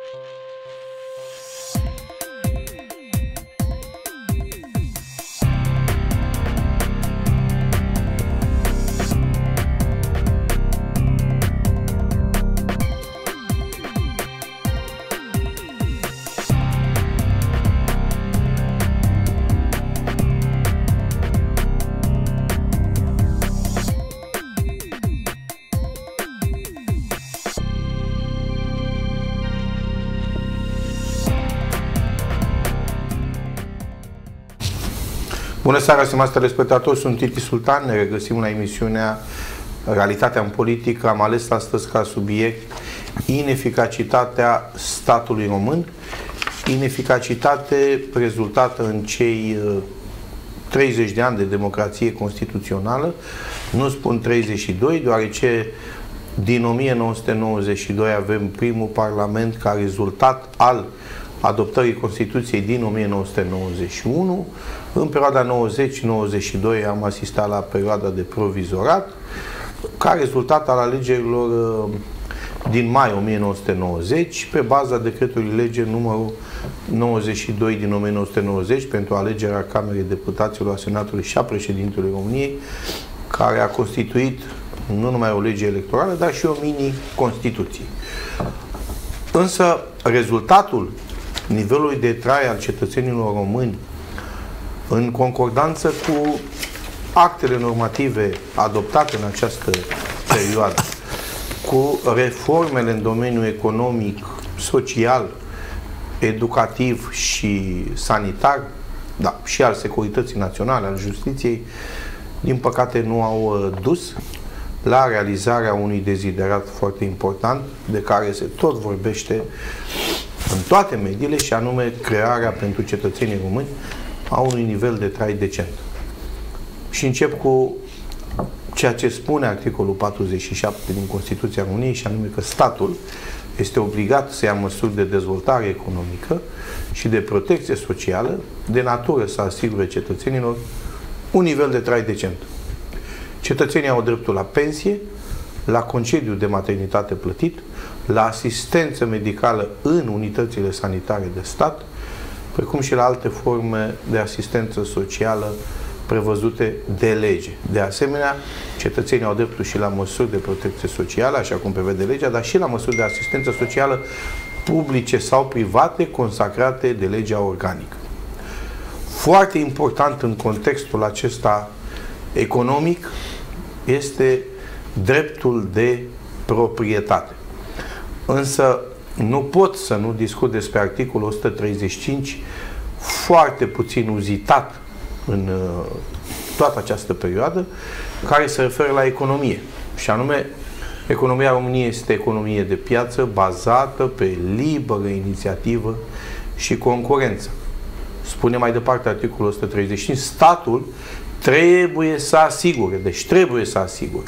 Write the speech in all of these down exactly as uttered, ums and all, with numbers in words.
Bună seara, stimați telespectatori, sunt Titi Sultan, ne regăsim la emisiunea Realitatea în politică. Am ales astăzi ca subiect ineficacitatea statului român, ineficacitate rezultată în cei treizeci de ani de democrație constituțională, nu spun treizeci și doi, deoarece din o mie nouă sute nouăzeci și doi avem primul parlament ca rezultat al adoptării Constituției din o mie nouă sute nouăzeci și unu. În perioada nouăzeci nouăzeci și doi am asistat la perioada de provizorat, ca rezultat al alegerilor din mai o mie nouă sute nouăzeci, pe baza decretului lege numărul nouăzeci și doi din o mie nouă sute nouăzeci pentru alegerea Camerei Deputaților, a Senatului și a Președintelui României, care a constituit nu numai o lege electorală, dar și o mini-constituție. Însă rezultatul nivelului de trai al cetățenilor români, în concordanță cu actele normative adoptate în această perioadă, cu reformele în domeniul economic, social, educativ și sanitar, da, și al securității naționale, al justiției, din păcate nu au dus la realizarea unui deziderat foarte important, de care se tot vorbește în toate mediile, și anume crearea pentru cetățenii români a unui nivel de trai decent. Și încep cu ceea ce spune articolul patruzeci și șapte din Constituția României, și anume că statul este obligat să ia măsuri de dezvoltare economică și de protecție socială de natură să asigure cetățenilor un nivel de trai decent. Cetățenii au dreptul la pensie, la concediu de maternitate plătit, la asistență medicală în unitățile sanitare de stat, precum și la alte forme de asistență socială prevăzute de lege. De asemenea, cetățenii au dreptul și la măsuri de protecție socială, așa cum prevede legea, dar și la măsuri de asistență socială publice sau private consacrate de legea organică. Foarte important în contextul acesta economic este dreptul de proprietate. Însă nu pot să nu discut despre articolul o sută treizeci și cinci, foarte puțin uzitat în uh, toată această perioadă, care se referă la economie. Și anume, economia României este economie de piață bazată pe liberă inițiativă și concurență. Spune mai departe articolul o sută treizeci și cinci, statul trebuie să asigure, deci trebuie să asigure,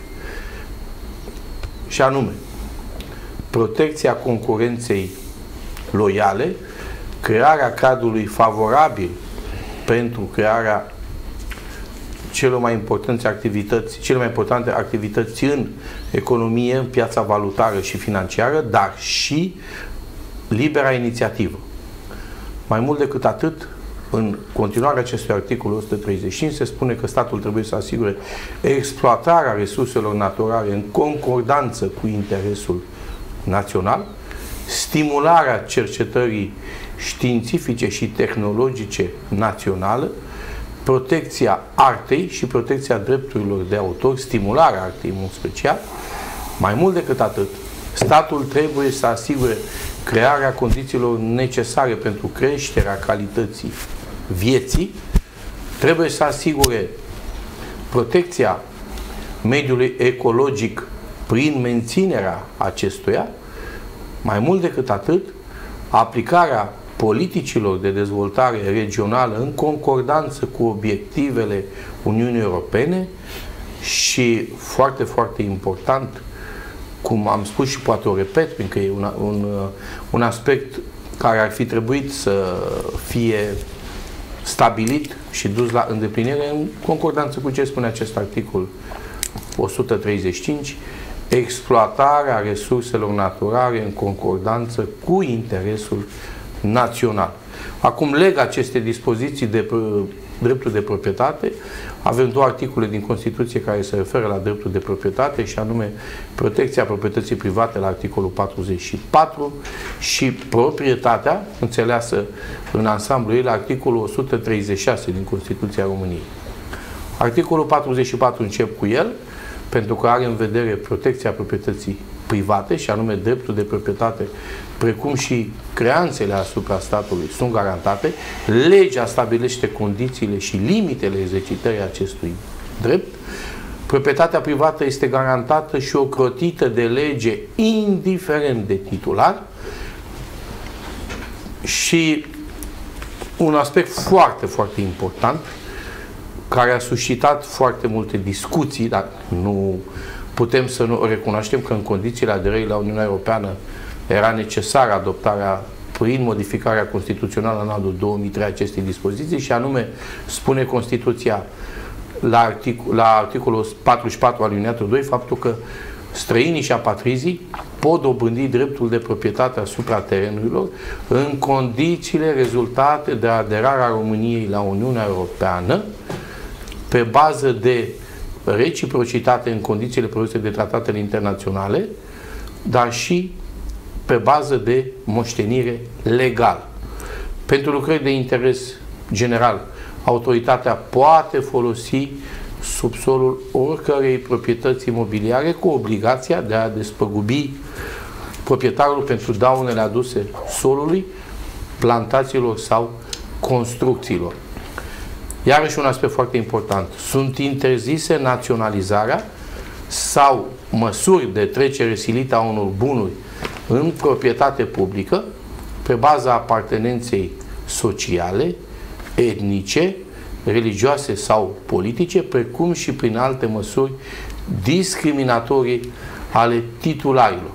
și anume, protecția concurenței loiale, crearea cadrului favorabil pentru crearea celor mai importante activități, cele mai importante activități în economie, în piața valutară și financiară, dar și libera inițiativă. Mai mult decât atât, în continuarea acestui articol o sută treizeci și cinci se spune că statul trebuie să asigure exploatarea resurselor naturale în concordanță cu interesul național, stimularea cercetării științifice și tehnologice naționale, protecția artei și protecția drepturilor de autor, stimularea artei în mod special. Mai mult decât atât, statul trebuie să asigure crearea condițiilor necesare pentru creșterea calității vieții, trebuie să asigure protecția mediului ecologic prin menținerea acestuia. Mai mult decât atât, aplicarea politicilor de dezvoltare regională în concordanță cu obiectivele Uniunii Europene și, foarte, foarte important, cum am spus și poate o repet, pentru că e un, un, un aspect care ar fi trebuit să fie stabilit și dus la îndeplinire în concordanță cu ce spune acest articol o sută treizeci și cinci, exploatarea resurselor naturale în concordanță cu interesul național. Acum leg aceste dispoziții de dreptul de proprietate. Avem două articole din Constituție care se referă la dreptul de proprietate și anume protecția proprietății private la articolul patruzeci și patru și proprietatea, înțeleasă în ansamblu ei, la articolul o sută treizeci și șase din Constituția României. Articolul patruzeci și patru încep cu el, pentru că are în vedere protecția proprietății private și anume dreptul de proprietate, precum și creanțele asupra statului sunt garantate. Legea stabilește condițiile și limitele exercitării acestui drept. Proprietatea privată este garantată și ocrotită de lege indiferent de titular. Și un aspect foarte, foarte important, care a suscitat foarte multe discuții, dar nu putem să nu recunoaștem că în condițiile aderării la Uniunea Europeană era necesară adoptarea prin modificarea constituțională în anul două mii trei acestei dispoziții și anume spune Constituția la, articol, la articolul patruzeci și patru alineatul doi faptul că străinii și apatrizii pot dobândi dreptul de proprietate asupra terenurilor în condițiile rezultate de aderarea României la Uniunea Europeană pe bază de reciprocitate în condițiile prevăzute de tratatele internaționale, dar și pe bază de moștenire legală. Pentru lucrări de interes general, autoritatea poate folosi subsolul oricărei proprietăți imobiliare cu obligația de a despăgubi proprietarul pentru daunele aduse solului, plantațiilor sau construcțiilor. Iarăși un aspect foarte important. Sunt interzise naționalizarea sau măsuri de trecere silită a unor bunuri în proprietate publică pe baza apartenenței sociale, etnice, religioase sau politice, precum și prin alte măsuri discriminatorii ale titularilor.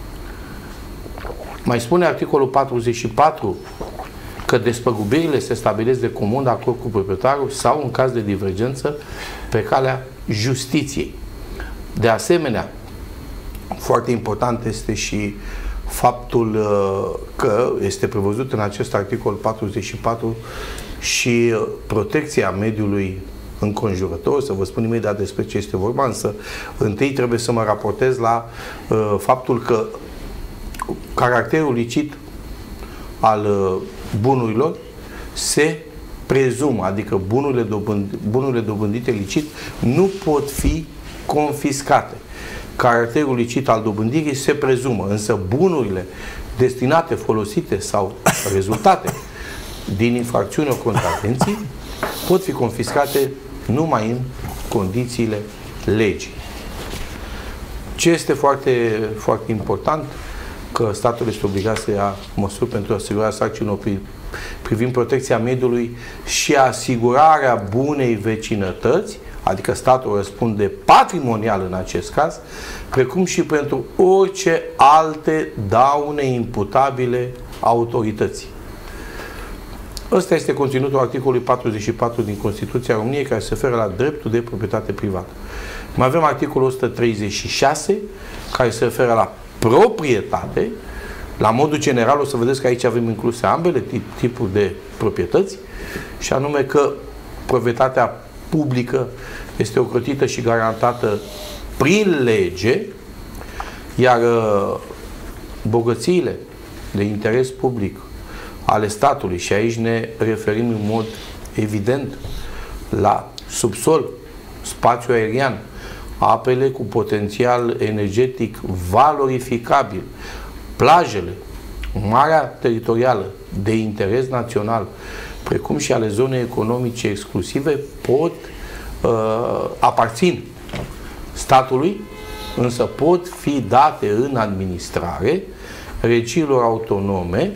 Mai spune articolul patruzeci și patru că despăgubirile se stabilesc de comun acord cu proprietarul sau, în caz de divergență, pe calea justiției. De asemenea, foarte important este și faptul că este prevăzut în acest articol patruzeci și patru și protecția mediului înconjurător. Să vă spun imediat despre ce este vorba, însă întâi trebuie să mă raportez la uh, faptul că caracterul licit al uh, bunurilor se prezumă, adică bunurile, dobând, bunurile dobândite licit nu pot fi confiscate. Caracterul licit al dobândirii se prezumă, însă bunurile destinate, folosite sau rezultate din infracțiuni o contravenții pot fi confiscate numai în condițiile legii. Ce este foarte, foarte important? Că statul este obligat să ia măsuri pentru asigurarea sarcinilor privind protecția mediului și asigurarea bunei vecinătăți, adică statul răspunde patrimonial în acest caz, precum și pentru orice alte daune imputabile autorității. Ăsta este conținutul articolului patruzeci și patru din Constituția României, care se referă la dreptul de proprietate privată. Mai avem articolul o sută treizeci și șase, care se referă la proprietate. La modul general o să vedeți că aici avem incluse ambele tipuri de proprietăți, și anume că proprietatea publică este ocrotită și garantată prin lege, iar bogățiile de interes public ale statului, și aici ne referim în mod evident la subsol, spațiu aerian, apele cu potențial energetic valorificabil, plajele, marea teritorială de interes național, precum și ale zonei economice exclusive, pot uh, aparțin statului, însă pot fi date în administrare regiilor autonome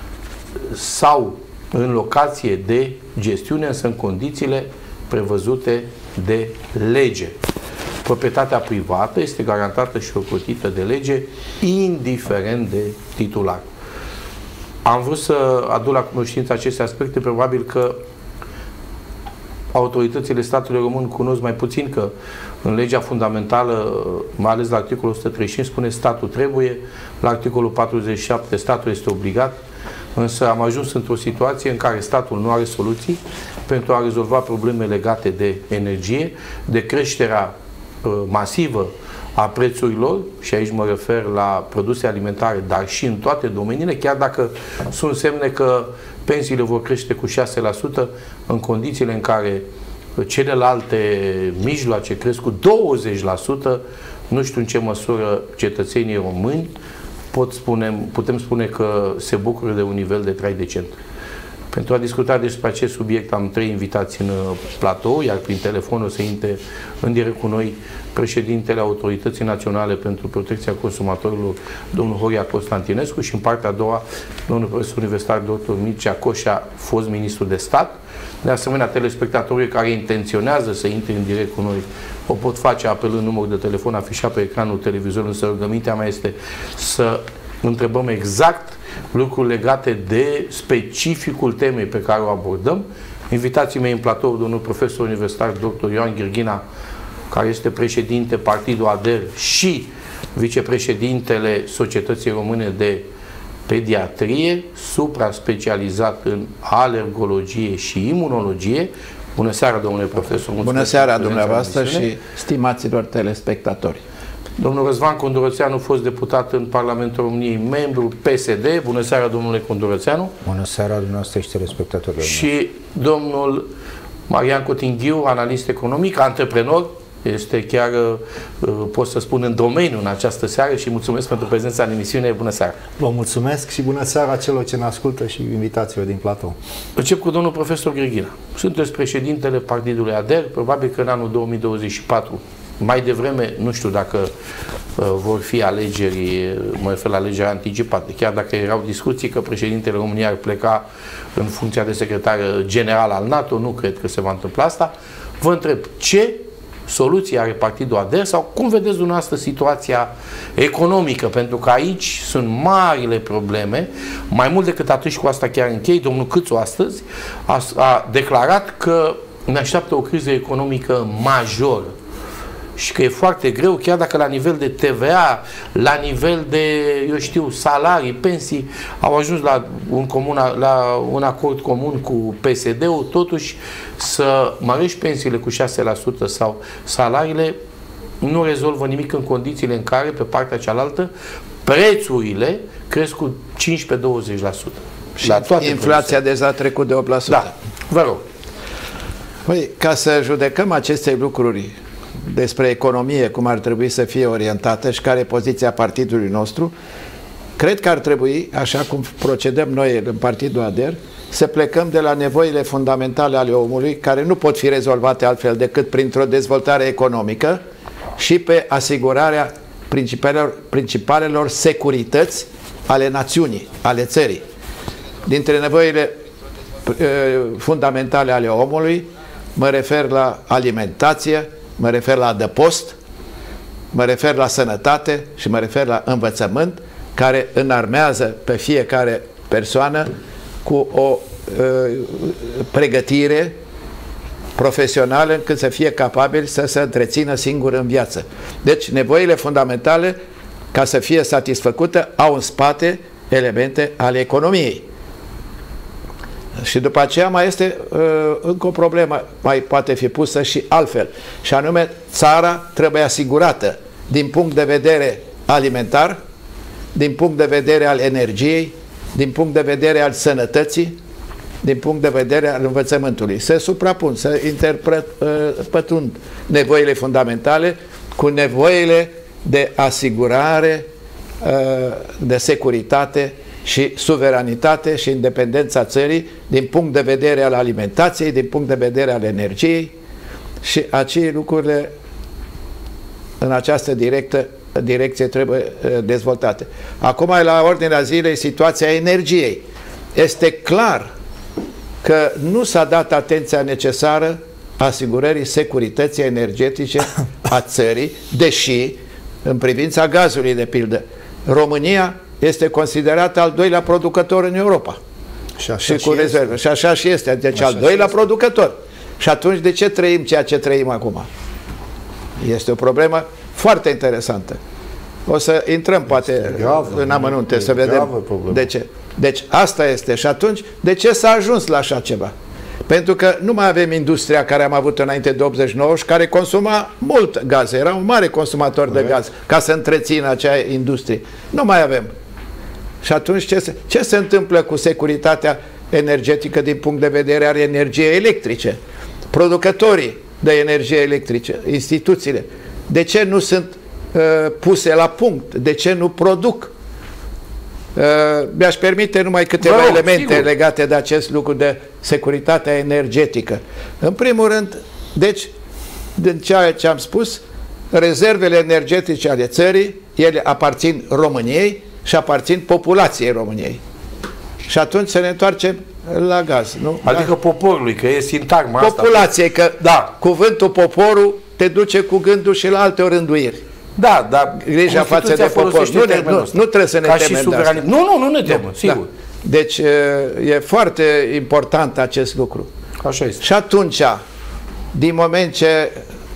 sau în locație de gestiune, însă în condițiile prevăzute de lege. Proprietatea privată este garantată și ocrotită de lege, indiferent de titular. Am vrut să aduc la cunoștință aceste aspecte, probabil că autoritățile statului român cunosc mai puțin, că în legea fundamentală, mai ales la articolul o sută treizeci și cinci, spune statul trebuie, la articolul patruzeci și șapte statul este obligat, însă am ajuns într-o situație în care statul nu are soluții pentru a rezolva probleme legate de energie, de creșterea uh, masivă a prețurilor, și aici mă refer la produse alimentare, dar și în toate domeniile, chiar dacă sunt semne că pensiile vor crește cu șase la sută în condițiile în care celelalte mijloace cresc cu douăzeci la sută, nu știu în ce măsură cetățenii români pot spune, putem spune că se bucură de un nivel de trai decent. Pentru a discuta despre acest subiect am trei invitați în platou, iar prin telefon o să intre în direct cu noi președintele Autorității Naționale pentru Protecția Consumatorilor, domnul Horia Constantinescu, și în partea a doua, domnul profesor universitar doctor Mircea Coșa, fost ministru de stat. De asemenea, telespectatorii care intenționează să intre în direct cu noi o pot face apelând numărul de telefon afișat pe ecranul televizorului, însă rugămintea mea este să întrebăm exact lucruri legate de specificul temei pe care o abordăm. Invitații mei în platou, domnul profesor universitar doctor Ioan Gheorghina, care este președinte Partidul A D E R și vicepreședintele Societății Române de Pediatrie, supra-specializat în alergologie și imunologie. Bună seara, domnule profesor! Mulțumesc. Bună seara, dumneavoastră și stimaților telespectatori! Domnul Răzvan Condurățeanu, fost deputat în Parlamentul României, membru P S D. Bună seara, domnule Condurățeanu! Bună seara, dumneavoastră și telespectatorilor! Și domnul Marian Cotinghiu, analist economic, antreprenor, este chiar, pot să spun, în domeniu în această seară, și mulțumesc pentru prezența în emisiune. Bună seara! Vă mulțumesc și bună seara celor ce ne ascultă și invitațiilor din platou. Încep cu domnul profesor Gheorghina. Sunteți președintele Partidului A D E R, probabil că în anul două mii douăzeci și patru, mai devreme, nu știu dacă uh, vor fi alegeri, mă refer la alegeri anticipate, chiar dacă erau discuții că președintele României ar pleca în funcția de secretar general al NATO, nu cred că se va întâmpla asta. Vă întreb, ce soluție are Partidul A D E R sau cum vedeți dumneavoastră situația economică? Pentru că aici sunt marile probleme. Mai mult decât atât, și cu asta chiar închei, domnul Câțu astăzi a, a declarat că ne așteaptă o criză economică majoră și că e foarte greu, chiar dacă la nivel de T V A, la nivel de, eu știu, salarii, pensii, au ajuns la un, comun, la un acord comun cu P S D-ul, totuși să mărești pensiile cu șase la sută sau salariile nu rezolvă nimic în condițiile în care, pe partea cealaltă, prețurile cresc cu cincisprezece douăzeci la sută. Și la toate inflația deja a trecut de opt la sută. Da, vă rog. Păi, ca să judecăm aceste lucruri despre economie, cum ar trebui să fie orientată și care e poziția partidului nostru, cred că ar trebui, așa cum procedăm noi în Partidul A D E R, să plecăm de la nevoile fundamentale ale omului, care nu pot fi rezolvate altfel decât printr-o dezvoltare economică și pe asigurarea principalelor, principalelor securități ale națiunii, ale țării. Dintre nevoile uh, fundamentale ale omului, mă refer la alimentație, mă refer la adăpost, mă refer la sănătate și mă refer la învățământ, care înarmează pe fiecare persoană cu o uh, pregătire profesională încât să fie capabil să se întrețină singur în viață. Deci nevoile fundamentale, ca să fie satisfăcută, au în spate elemente ale economiei. Și după aceea mai este uh, încă o problemă, mai poate fi pusă și altfel, și anume țara trebuie asigurată din punct de vedere alimentar, din punct de vedere al energiei, din punct de vedere al sănătății, din punct de vedere al învățământului. Se suprapun, se interpătrund uh, nevoile fundamentale cu nevoile de asigurare, uh, de securitate și suveranitate și independența țării din punct de vedere al alimentației, din punct de vedere al energiei, și acei lucrurile în această directă, direcție trebuie dezvoltate. Acum, la ordinea zilei, situația energiei. Este clar că nu s-a dat atenția necesară asigurării securității energetice a țării, deși, în privința gazului, de pildă, România este considerat al doilea producător în Europa. Și așa și cu și rezervă. Și așa și este. Deci așa al doilea este. producător. Și atunci de ce trăim ceea ce trăim acum? Este o problemă foarte interesantă. O să intrăm poate gravă, în amănunte să vedem de ce. Deci asta este. Și atunci de ce s-a ajuns la așa ceva? Pentru că nu mai avem industria care am avut înainte de optzeci și nouă și care consuma mult gaz. Era un mare consumator de gaz ca să întrețină acea industrie. Nu mai avem. Și atunci ce se, ce se întâmplă cu securitatea energetică din punct de vedere al energiei electrice? Producătorii de energie electrice, instituțiile, de ce nu sunt uh, puse la punct? De ce nu produc? Uh, mi-aș permite numai câteva Vreau, elemente sigur. legate de acest lucru de securitatea energetică. În primul rând, deci, din ceea ce am spus, rezervele energetice ale țării, ele aparțin României și aparțin populației României. Și atunci să ne întoarcem la gaz. Nu? Adică poporului, că e sintagma asta. Populației, că da. Cuvântul poporul te duce cu gândul și la alte orânduiri. Da, dar grija față de popor. Nu, ne, nu, nu trebuie să ne Ca temem de asta. Nu, nu, nu ne temem, sigur. Da. Deci e foarte important acest lucru. Așa este. Și atunci, din moment ce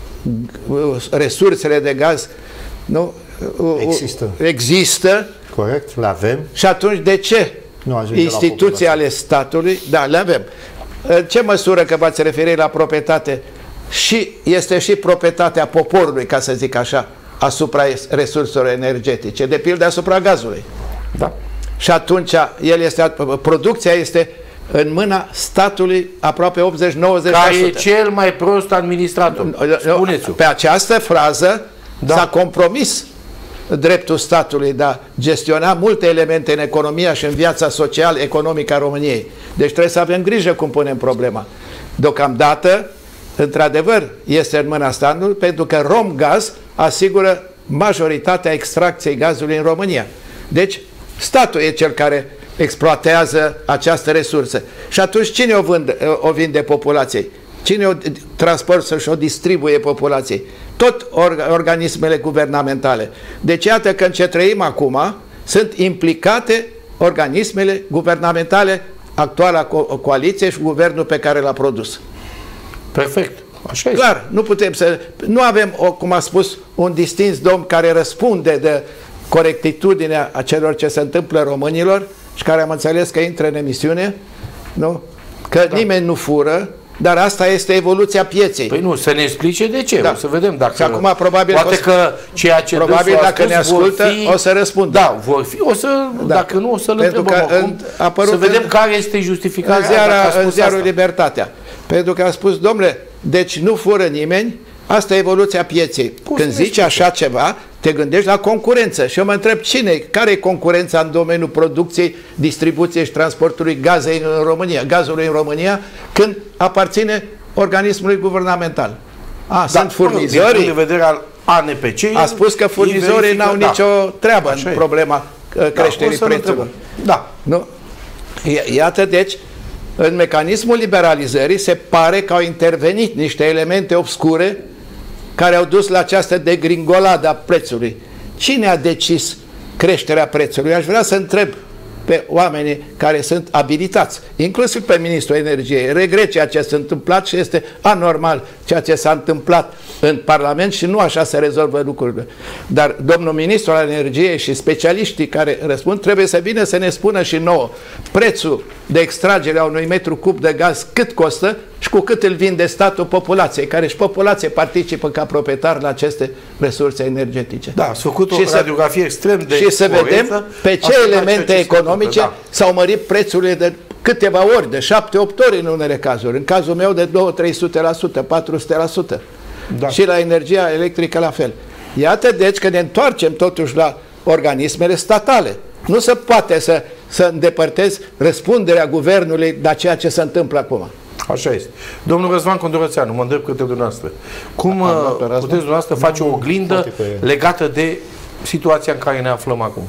resursele de gaz nu, există. există, corect, le avem. Și atunci de ce instituții ale statului, da, le avem. În ce măsură că v-ați referit la proprietate și este și proprietatea poporului, ca să zic așa, asupra resurselor energetice, de pildă asupra gazului. Da. Și atunci el este, producția este în mâna statului aproape optzeci nouăzeci la sută. Care e cel mai prost administrator. Spuneți-o. Pe această frază da. s-a compromis dreptul statului de a gestiona multe elemente în economia și în viața social-economică a României. Deci trebuie să avem grijă cum punem problema. Deocamdată, într-adevăr, este în mâna statului, pentru că Romgaz asigură majoritatea extracției gazului în România. Deci, statul e cel care exploatează această resursă. Și atunci cine o, vând, o vinde populației? Cine o transportă și o distribuie populației? Tot or, organismele guvernamentale. Deci iată că în ce trăim acum sunt implicate organismele guvernamentale, actuala co coaliție și guvernul pe care l-a produs. Perfect. Așa este. Clar, nu putem să... Nu avem, cum a spus un distins domn care răspunde de corectitudinea a celor ce se întâmplă românilor și care am înțeles că intră în emisiune, nu? Că da. nimeni nu fură, dar asta este evoluția pieței. Păi nu, să ne explice de ce, da. o să vedem dacă... Și acum probabil poate că, că ceea ce probabil dacă ne ascultă fi, o să răspundă. Da, vor fi, o să, da. dacă nu o să-l întrebăm acum, să vedem în, care este justificarea. În, ziara, în ziarul Libertatea. Pentru că a spus, domnule, deci nu fură nimeni, asta e evoluția pieței. Cum Când zici așa ceva, te gândești la concurență. Și eu mă întreb cine, care e concurența în domeniul producției, distribuției și transportului gazei în România, gazului în România, când aparține organismului guvernamental. A, da, sunt furnizorii. Din punct de vedere al A N P C, a spus că furnizorii n-au da. nicio treabă așa în e. problema creșterii da, prețurilor. Da. Nu? Iată, deci, în mecanismul liberalizării se pare că au intervenit niște elemente obscure care au dus la această degringoladă a prețului. Cine a decis creșterea prețului? Aș vrea să întreb pe oamenii care sunt abilitați, inclusiv pe Ministrul Energiei. Regret ceea ce s-a întâmplat și este anormal ceea ce s-a întâmplat în Parlament și nu așa se rezolvă lucrurile. Dar domnul Ministru al Energiei și specialiștii care răspund trebuie să vină să ne spună și nouă prețul de extragere a unui metru cub de gaz cât costă și cu cât îl vinde statul populației, care și populație participă ca proprietar la aceste resurse energetice. Da, s-a făcut o radiografie extrem de și să vedem pe ce elemente economice da. s-au mărit prețurile de câteva ori, de șapte opt ori în unele cazuri. În cazul meu de două trei sute la sută, patru sute la sută. Da. Și la energia electrică la fel. Iată deci că ne întoarcem totuși la organismele statale. Nu se poate să, să îndepărtezi răspunderea guvernului de ceea ce se întâmplă acum. Așa este. Domnul Răzvan Condorățeanu, mă îndrept către dumneavoastră. Cum A, puteți dumneavoastră face o oglindă legată de situația în care ne aflăm acum?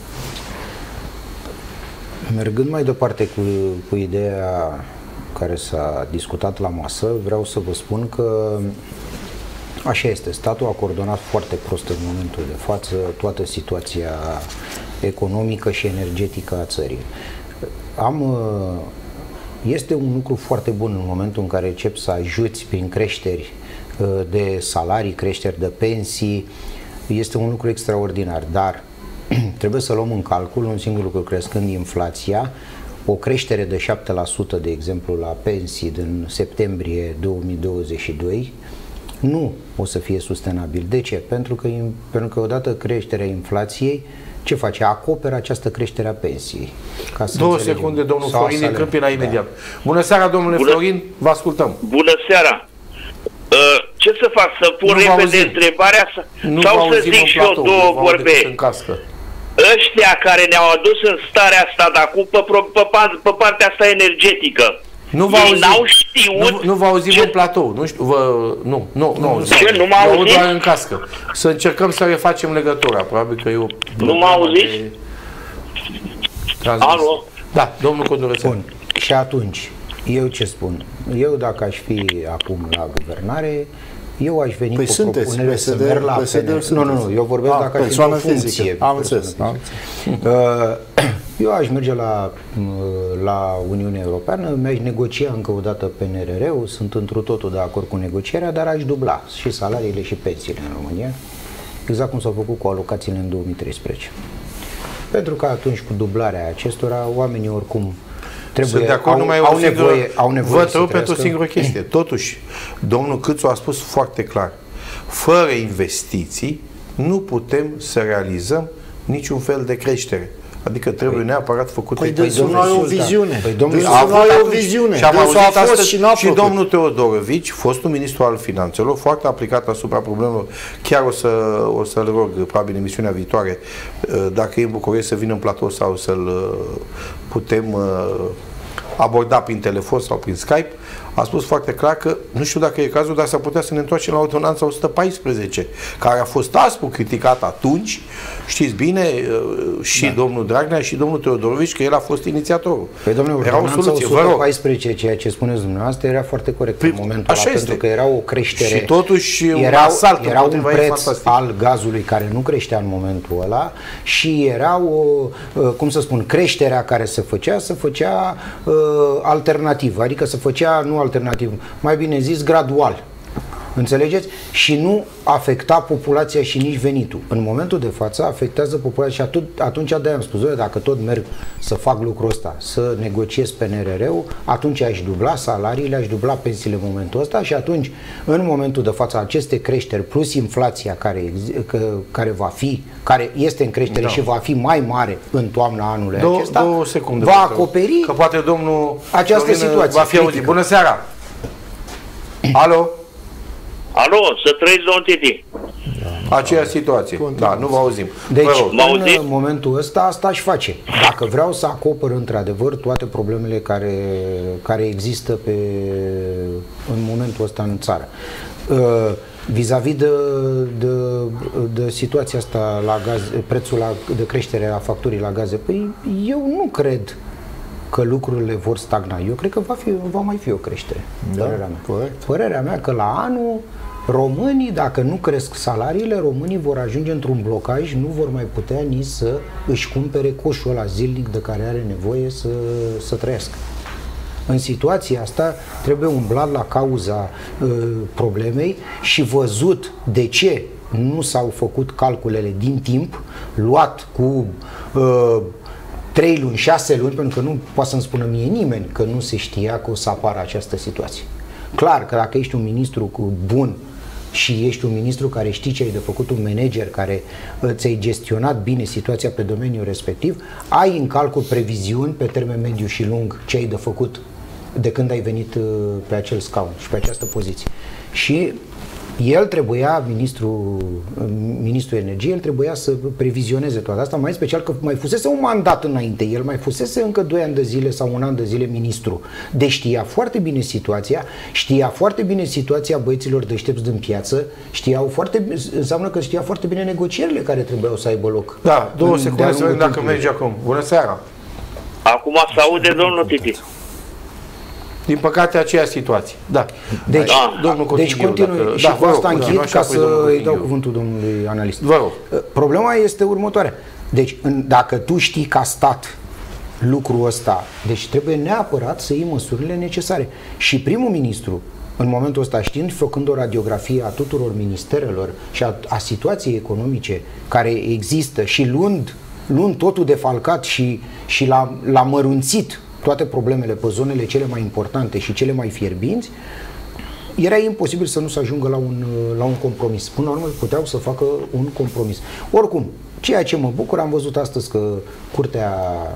Mergând mai departe cu, cu ideea care s-a discutat la masă, vreau să vă spun că așa este, statul a coordonat foarte prost în momentul de față toată situația economică și energetică a țării. Am uh, Este un lucru foarte bun în momentul în care începi să ajuți prin creșteri de salarii, creșteri de pensii. Este un lucru extraordinar, dar trebuie să luăm în calcul un singur lucru, crescând inflația, o creștere de șapte la sută, de exemplu, la pensii din septembrie două mii douăzeci și doi, nu o să fie sustenabil. De ce? Pentru că, pentru că odată creșterea inflației, ce face? Acoperă această creștere a pensiei. Ca să Două înțelegem. secunde, domnul Sau Florin din salariu. Câmpina, imediat. Da. Bună seara, domnule Bună. Florin, vă ascultăm. Bună seara! Uh, ce să fac? Să pun Nu vă repede auzim. întrebarea să, Nu sau vă să auzim zic în și eu platou, două nu vă aud decât vorbe? în cască. Ăștia care ne-au adus în starea asta de acum pe, pro- pe, pa- pe partea asta energetică, Nu vă ei auzim. n-au știut... Nu, nu vă auzim ce... în platou. Nu știu, vă, nu, nu, nu auzim. Ce, nu mă Vă aud auziți? doar în cască. Să încercăm să refacem legătura. Probabil că e o... Nu mă auziți? Alo? Da, domnul Codurățean. Bun. Și atunci, eu ce spun? Eu dacă aș fi acum la guvernare, eu aș veni Păi cu sunteți, propunere P S D, să merg la P S D P N L. Nu, nu, nu, eu vorbesc Ah, dacă aș fi persoană în funcție. fizică. Am înțeles. Persoană fizică. Uh, Eu aș merge la, la Uniunea Europeană, mi-aș negocia încă o dată P N R R-ul, sunt întru totul de acord cu negocierea, dar aș dubla și salariile și pensiile în România, exact cum s-au făcut cu alocațiile în două mii treisprezece. Pentru că atunci, cu dublarea acestora, oamenii oricum trebuie, Sunt de acord, au, numai au, o singură, nevoie, au nevoie vă să întreb pentru o trăiască. singură chestie. Totuși, domnul Câțu a spus foarte clar, fără investiții nu putem să realizăm niciun fel de creștere. Adică trebuie păi, neapărat făcută. Păi dânsul nu are o viziune. Păi domnul Dânsul nu are o viziune. Și am Dânsul auzit a fost astăzi și n-a și făcut. domnul Teodorovici, fostul ministru al finanțelor, foarte aplicat asupra problemelor. Chiar o, să, o să-l rog, probabil în emisiunea viitoare, dacă e în București, să vină în platou sau să-l putem aborda prin telefon sau prin Skype. A spus foarte clar că, nu știu dacă e cazul, dar s-ar putea să ne întoarcem la ordonanța o sută paisprezece, care a fost aspru criticată atunci, știți bine, și da. domnul Dragnea și domnul Teodorovici, că el a fost inițiatorul. Păi, domnule, era o soluție, vă rog. o sută paisprezece, ceea ce spuneți dumneavoastră, era foarte corect păi, în momentul ăla, pentru că era o creștere. Și totuși era, un asalt era un preț fantastic. al gazului care nu creștea în momentul ăla și era o, cum să spun, creșterea care se făcea, se făcea uh, alternativ, adică se făcea, nu alternativ, mai bine zis, gradual. Înțelegeți? Și nu afecta populația și nici venitul. În momentul de față afectează populația și atunci, atunci de-aia am spus, dacă tot merg să fac lucrul ăsta, să negociez P N R R-ul, atunci aș dubla salariile, aș dubla pensiile în momentul ăsta și atunci, în momentul de față, aceste creșteri plus inflația care, care va fi, care este în creștere da. și va fi mai mare în toamna anului două, acesta, două secunde, va acoperi că poate domnul această Florin situație va fi auzit. Bună seara! Alo? Alo, să trăiți, domnul Titi. Aceeași situație. Da, nu vă auzim. Deci, vă în momentul ăsta, asta aș face. Dacă vreau să acopăr într-adevăr toate problemele care, care există pe, în momentul ăsta în țară. Vis-a-vis -vis de, de, de situația asta la gaz, prețul la, de creștere a facturii la gaze, păi eu nu cred că lucrurile vor stagna. Eu cred că va, fi, va mai fi o creștere. Da, părerea mea. Corect. Părerea mea că la anul românii, dacă nu cresc salariile, românii vor ajunge într-un blocaj, nu vor mai putea nici să își cumpere coșul ăla zilnic de care are nevoie să, să trăiască. În situația asta trebuie umblat la cauza uh, problemei și văzut de ce nu s-au făcut calculele din timp, luat cu uh, trei luni, șase luni, pentru că nu poate să-mi spună mie nimeni că nu se știa că o să apară această situație. Clar că dacă ești un ministru cu bun și ești un ministru care știi ce ai de făcut, un manager care ți-ai gestionat bine situația pe domeniul respectiv, ai în calcul previziuni pe termen mediu și lung ce ai de făcut de când ai venit pe acel scaun și pe această poziție. Și el trebuia, ministrul, ministrul energiei, el trebuia să previzioneze toată asta, mai special că mai fusese un mandat înainte, el mai fusese încă doi ani de zile sau un an de zile ministru. Deci știa foarte bine situația, știa foarte bine situația băieților deștepți din piață, știau foarte, înseamnă că știa foarte bine negocierile care trebuiau să aibă loc. Da, două secunde să vedem dacă merge acum. Bună seara! Acum se aude, domnul Titi. Din păcate, aceeași situație. Da. Deci, da. domnul Cotingiu, deci continui dacă, și da, cu asta rog, închid da, ca să îi dau cuvântul domnului analist. Vă rog. Problema este următoarea. Deci, în, dacă tu știi ca stat lucrul ăsta. Deci trebuie neapărat să iei măsurile necesare. Și primul ministru, în momentul ăsta, știind, făcând o radiografie a tuturor ministerelor și a, a situației economice care există și luând, luând totul defalcat și, și l-a mărunțit toate problemele pe zonele cele mai importante și cele mai fierbinți, era imposibil să nu se ajungă la un, la un compromis. Până la urmă puteau să facă un compromis. Oricum, ceea ce mă bucur, am văzut astăzi că Curtea,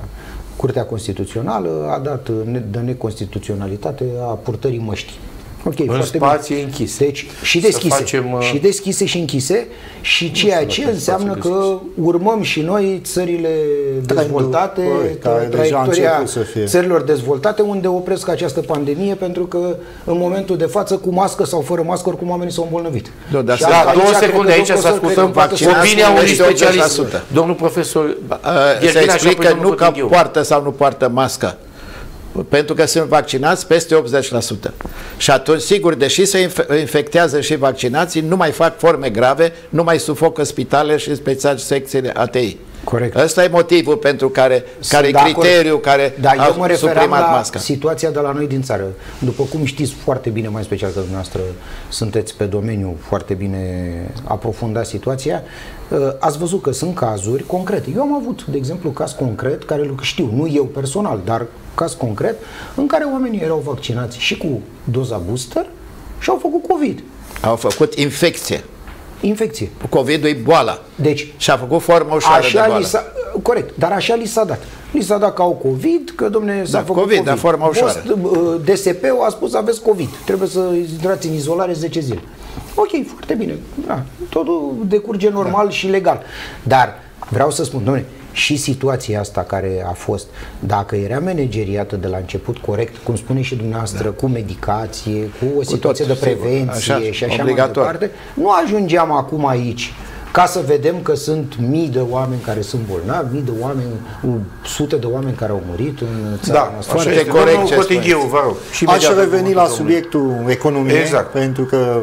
Curtea Constituțională a dat de neconstituționalitate a purtării măștii. Okay, în spații bine. închise. Deci, și deschise, facem, și deschise și închise și ceea ce înseamnă că deschise. urmăm și noi țările dezvoltate, traiectoria țărilor dezvoltate, unde opresc această pandemie, pentru că în momentul de față, cu mască sau fără mască, oricum oamenii s-au îmbolnăvit. Da, da, da, două secunde aici să ascultăm opinia unui specialist. Domnul profesor, se explică nu că poartă sau nu poartă mască, pentru că sunt vaccinați peste optzeci la sută. Și atunci, sigur, deși se infectează și vaccinații, nu mai fac forme grave, nu mai sufocă spitale și special secțiile A T I. Corect. Ăsta e motivul pentru care, care e criteriul care da, a eu mă suprimat la masca. Situația de la noi din țară. După cum știți foarte bine, mai special că dumneavoastră sunteți pe domeniu foarte bine aprofundat situația, ați văzut că sunt cazuri concrete. Eu am avut, de exemplu, caz concret, care îl știu, nu eu personal, dar caz concret, în care oamenii erau vaccinați și cu doza booster și au făcut COVID. Au făcut infecție. Infecție. COVID-ul e boala. Deci, și a făcut formă ușoară de boală. Corect, dar așa li s-a dat. Li s-a dat că au COVID, că domne s-a da, făcut COVID, COVID. dar forma ușoară. D S P-ul a spus aveți COVID, trebuie să intrați în izolare zece zile. Ok, foarte bine. Da, totul decurge normal da. și legal. Dar vreau să spun, domne, și situația asta care a fost, dacă era manageriată de la început corect, cum spune și dumneavoastră, da. cu medicație, cu o cu situație tot, de prevenție așa, și așa obligator. mai departe, nu ajungeam acum aici ca să vedem că sunt mii de oameni care sunt bolnavi, mii de oameni, sute de oameni care au murit în țara da, noastră. Așa este corect ce Cotighiu, vă rog. Și aș reveni la subiectul economiei, exact. pentru că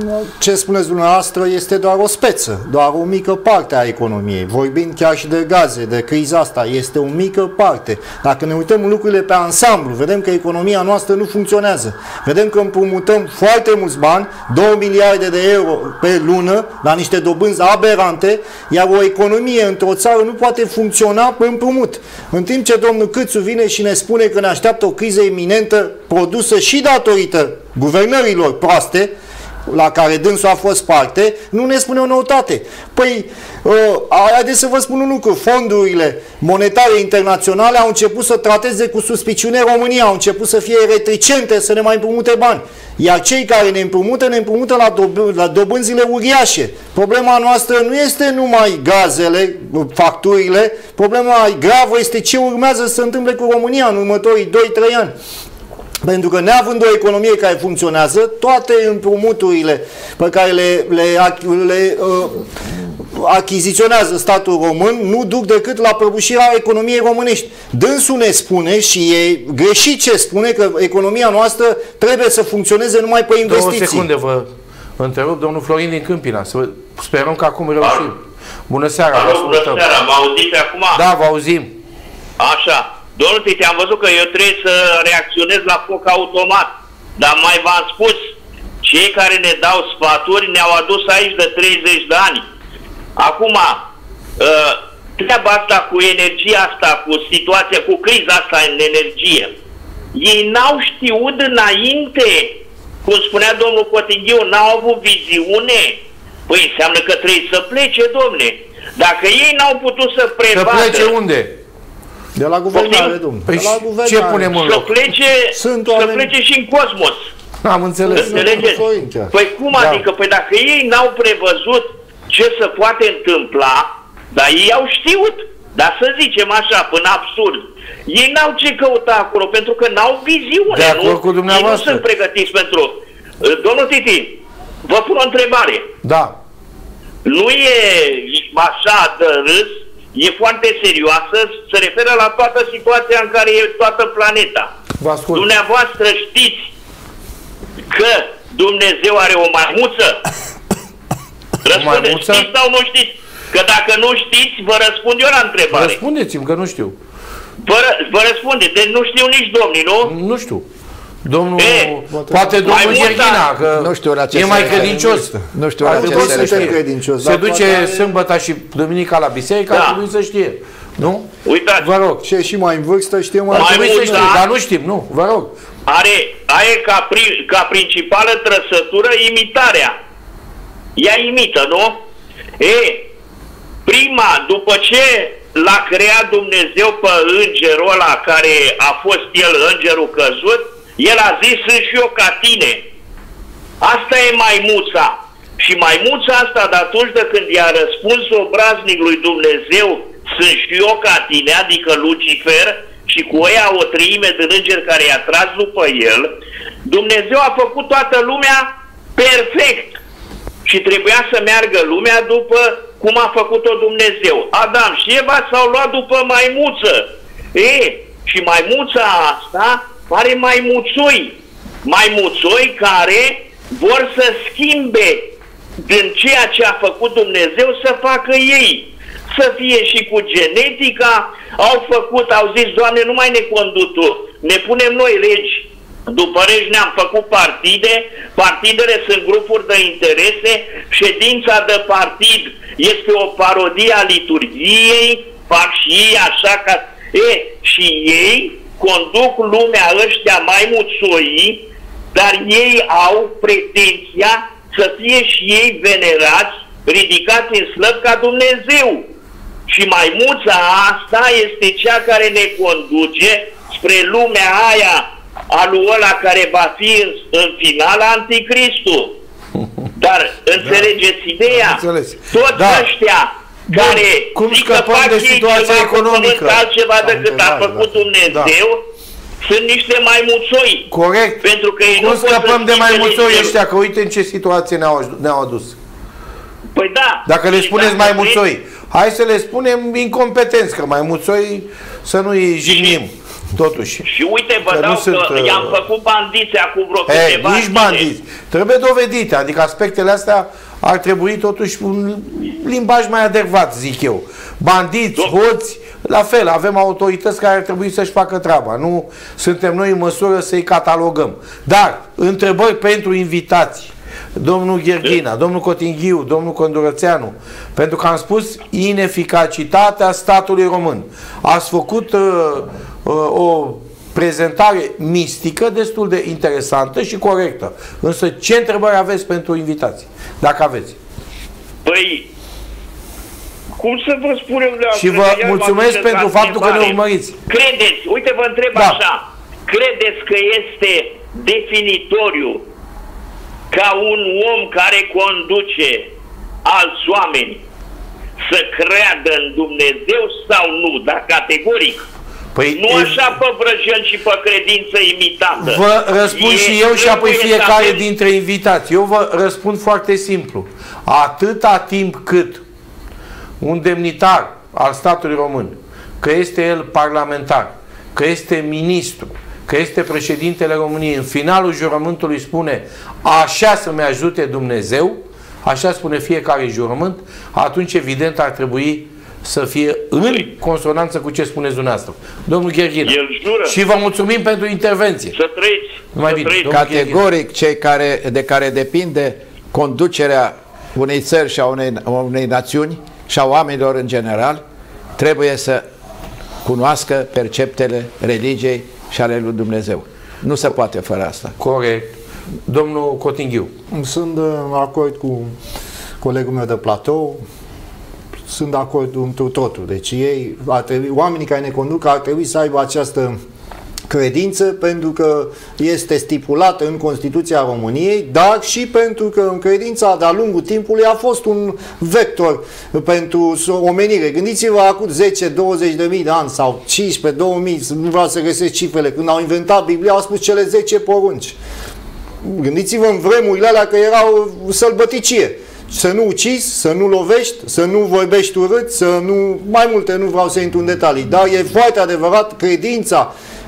ce spuneți dumneavoastră este doar o speță, doar o mică parte a economiei. Vorbind chiar și de gaze, de criza asta, este o mică parte. Dacă ne uităm în lucrurile pe ansamblu, vedem că economia noastră nu funcționează. Vedem că împrumutăm foarte mulți bani, două miliarde de euro pe lună, la niște dobânzi aberante, iar o economie într-o țară nu poate funcționa pe împrumut. În timp ce domnul Câțu vine și ne spune că ne așteaptă o criză iminentă produsă și datorită guvernărilor proaste, la care dânsul a fost parte, nu ne spune o noutate. Păi, uh, haideți să vă spun un lucru, fondurile monetare internaționale au început să trateze cu suspiciune România, au început să fie reticente să ne mai împrumute bani. Iar cei care ne împrumută, ne împrumută la, dob la dobânzile uriașe. Problema noastră nu este numai gazele, facturile, problema gravă este ce urmează să se întâmple cu România în următorii doi trei ani. Pentru că neavând o economie care funcționează, toate împrumuturile pe care le, le, le uh, achiziționează statul român nu duc decât la prăbușirea economiei românești. Dânsul ne spune, și e greșit ce spune, că economia noastră trebuie să funcționeze numai pe investiții. Două secunde vă întrerup, domnul Florin din Câmpina. Să sperăm că acum reușim. Bună seara, vă ascultăm. Bună seara, mă auziți acum? Da, vă auzim. Așa. Domnul Tite, am văzut că eu trebuie să reacționez la foc automat, dar mai v-am spus, cei care ne dau sfaturi ne-au adus aici de treizeci de ani. Acum, treaba asta cu energia asta, cu situația, cu criza asta în energie, ei n-au știut înainte, cum spunea domnul Cotighiu, n-au avut viziune. Păi înseamnă că trebuie să plece, domne. Dacă ei n-au putut să prevadă... Să plece unde? De la guvernare, domnule. Păi de la guvernare. ce punem în loc? Să plece, Sunt să oameni... plece și în cosmos. Am înțeles. Înțelegeți? Păi cum da. adică? Păi dacă ei n-au prevăzut ce se poate întâmpla, dar ei au știut. Dar să zicem așa, până absurd. Ei n-au ce căuta acolo, pentru că n-au viziune. De acord cu dumneavoastră. Ei nu sunt pregătiți pentru... Domnul Titi, vă pun o întrebare. Da. Nu e așa de râs, e foarte serioasă, se referă la toată situația în care e toată planeta. Vă ascult. Dumneavoastră știți că Dumnezeu are o maimuță? Răspundeți, știți sau nu știți? Că dacă nu știți, vă răspund eu la întrebare. Răspundeți-mi, că nu știu. Vă, vă răspunde, deci nu știu nici domnii, nu? Nu știu. Domnul, e, poate domnul Gherghina, că nu știu e mai credincios. Nu știu la ce se referă. Se duce sâmbătă și duminica la biserică, da. Ar trebui să știe. Nu? Uitați. Vă rog. Și și mai în vârstă știe mai, mai mult, să știe, dar nu știm, nu, vă rog. Are, are ca, pri, ca principală trăsătură imitarea. Ea imită, nu? E, prima, după ce l-a creat Dumnezeu pe îngerul ăla care a fost el îngerul căzut, el a zis, sunt și eu ca tine. Asta e maimuța. Și maimuța asta, de atunci de când i-a răspuns obraznic lui Dumnezeu, sunt și eu ca tine, adică Lucifer, și cu ăia o treime din îngeri care i-a tras după el, Dumnezeu a făcut toată lumea perfect. Și trebuia să meargă lumea după cum a făcut-o Dumnezeu. Adam și Eva s-au luat după maimuță. E, și maimuța asta are maimuțoi. Maimuțoi care vor să schimbe din ceea ce a făcut Dumnezeu să facă ei. Să fie și cu genetica, au făcut, au zis, Doamne, nu mai ne conduc tu, ne punem noi legi. După regi ne-am făcut partide, partidele sunt grupuri de interese, ședința de partid este o parodie a liturgiei, fac și ei așa ca... E, și ei conduc lumea ăștia maimuțoii, dar ei au pretenția să fie și ei venerați, ridicați în slăb ca Dumnezeu. Și maimuța asta este cea care ne conduce spre lumea aia a lui ăla care va fi în, în final Anticristul. Dar înțelegeți da. Ideea? Toți da. Ăștia Bun. Care cum scăpăm de situația economică? Altceva decât a făcut Dumnezeu, da. Sunt niște maimuțoi. Corect. Pentru că ei cum nu scăpăm de maimuțoi ăștia? Că uite în ce situație ne-au ne adus. Păi da. Dacă le spuneți maimuțoi, hai să le spunem incompetenți, că maimuțoi să nu-i jignim. Totuși. Și uite, vă dau că sunt, i-am făcut bandiți acum vreo hey, câteva nici bandiți. Trebuie dovedite. Adică aspectele astea ar trebui totuși un limbaj mai adecvat, zic eu. Bandiți, hoți, la fel. Avem autorități care ar trebui să-și facă treaba. Nu suntem noi în măsură să-i catalogăm. Dar, întrebări pentru invitații. Domnul Gherghina, domnul Cotinghiu, domnul Condurățeanu, pentru că am spus ineficacitatea statului român. Ați făcut uh, uh, o prezentare mistică destul de interesantă și corectă. Însă ce întrebări aveți pentru invitații? Dacă aveți. Păi, cum să vă spun eu? Și vă mulțumesc pentru faptul că ne urmăriți. Credeți, uite vă întreb da. Așa, credeți că este definitoriu ca un om care conduce alți oameni să creadă în Dumnezeu sau nu, dar categoric? Păi nu e... așa pe vrăjel și pe credință imitată. Vă răspund e, și eu și apoi fiecare avem... dintre invitați. Eu vă răspund foarte simplu. Atâta timp cât un demnitar al statului român, că este el parlamentar, că este ministru, că este președintele României, în finalul jurământului spune așa să-mi ajute Dumnezeu, așa spune fiecare jurământ, atunci evident ar trebui să fie în consonanță cu ce spuneți dumneavoastră. Domnul Gherghina. Și vă mulțumim pentru intervenție. Să trăiți. Numai bine. Categoric, cei care, de care depinde conducerea unei țări și a unei, a unei națiuni și a oamenilor în general, trebuie să cunoască perceptele religiei și ale lui Dumnezeu. Nu se poate fără asta. Corect. Domnul Cotinghiu. Sunt de acord cu colegul meu de platou. Sunt de acord cu totul. Deci ei, ar trebui, oamenii care ne conduc ar trebui să aibă această credință pentru că este stipulată în Constituția României, dar și pentru că în credința de-a lungul timpului a fost un vector pentru omenire. Gândiți-vă acum zece douăzeci de mii de ani sau cincisprezece două mii, nu vreau să găsesc cifrele, când au inventat Biblia au spus cele zece porunci. Gândiți-vă în vremurile alea că erau sălbăticie. Să nu ucizi, să nu lovești, să nu vorbești urât, să nu... mai multe, nu vreau să intru în detalii, dar e foarte adevărat, credința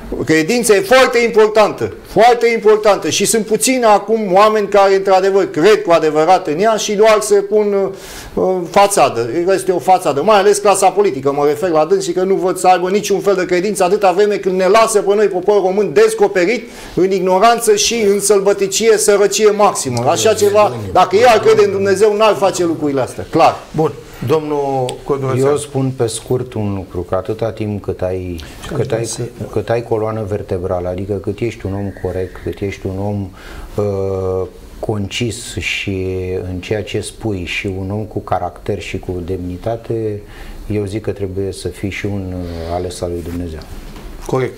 Credința e foarte importantă, foarte importantă și sunt puțini acum oameni care într-adevăr cred cu adevărat în ea și doar se pun uh, fațadă. Este o fațadă, mai ales clasa politică, mă refer la dânsii, că nu văd să aibă niciun fel de credință atâta vreme când ne lasă pe noi, poporul român, descoperit în ignoranță și în sălbăticie, sărăcie maximă. Așa ceva, dacă ei ar crede în Dumnezeu, n-ar face lucrurile astea, clar. Bun. Domnul Codruțean. Eu spun pe scurt un lucru, că atâta timp cât ai, cât ai, cât ai coloană vertebrală, adică cât ești un om corect, cât ești un om uh, concis și în ceea ce spui și un om cu caracter și cu demnitate, eu zic că trebuie să fii și un uh, ales al lui Dumnezeu. Corect.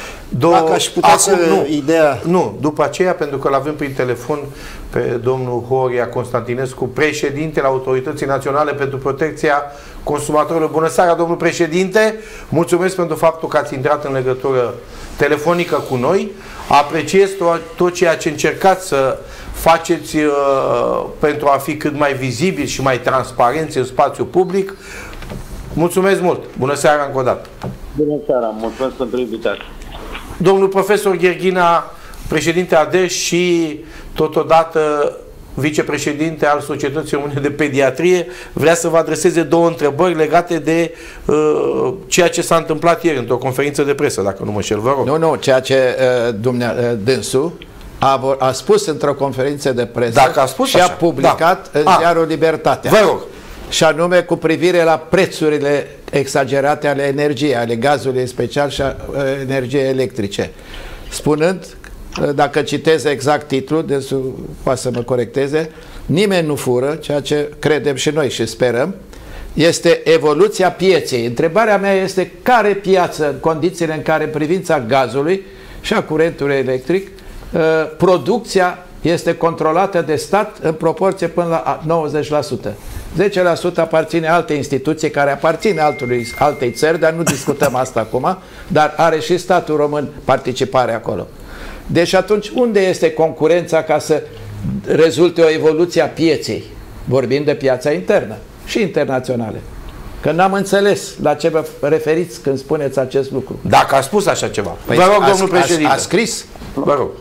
Do Dacă aș putea Acum, să... Nu, ideea... nu, după aceea, pentru că l-avem prin telefon pe domnul Horia Constantinescu, președintele Autorității Naționale pentru Protecția Consumatorilor. Bună seara, domnul președinte! Mulțumesc pentru faptul că ați intrat în legătură telefonică cu noi. Apreciez tot, tot ceea ce încercați să faceți uh, pentru a fi cât mai vizibil și mai transparenți în spațiu public. Mulțumesc mult! Bună seara încă o dată! Bună seara! Mulțumesc pentru invitație! Domnul profesor Gherghina, președinte A D E S și totodată vicepreședinte al Societății Române de Pediatrie, vrea să vă adreseze două întrebări legate de uh, ceea ce s-a întâmplat ieri într-o conferință de presă, dacă nu mă șel, vă rog. Nu, nu, ceea ce uh, dumnea, uh, dânsul a, a spus într-o conferință de presă dacă a spus și așa. a publicat da. în a, ziarul Libertatea. Vă rog. Și anume cu privire la prețurile exagerate ale energiei, ale gazului în special și a uh, energiei electrice. Spunând, uh, dacă citez exact titlul, dânsul poate să mă corecteze, nimeni nu fură, ceea ce credem și noi și sperăm, este evoluția pieței. Întrebarea mea este care piață, în condițiile în care în privința gazului și a curentului electric, uh, producția este controlată de stat în proporție până la nouăzeci la sută. zece la sută aparține alte instituții care aparține altului, altei țări, dar nu discutăm asta acum, dar are și statul român participare acolo. Deci atunci unde este concurența ca să rezulte o evoluție a pieței? Vorbim de piața internă și internațională. Că n-am înțeles la ce vă referiți când spuneți acest lucru. Dacă a spus așa ceva. Păi vă rog, a, domnul președinte. A, a scris? Vă rog.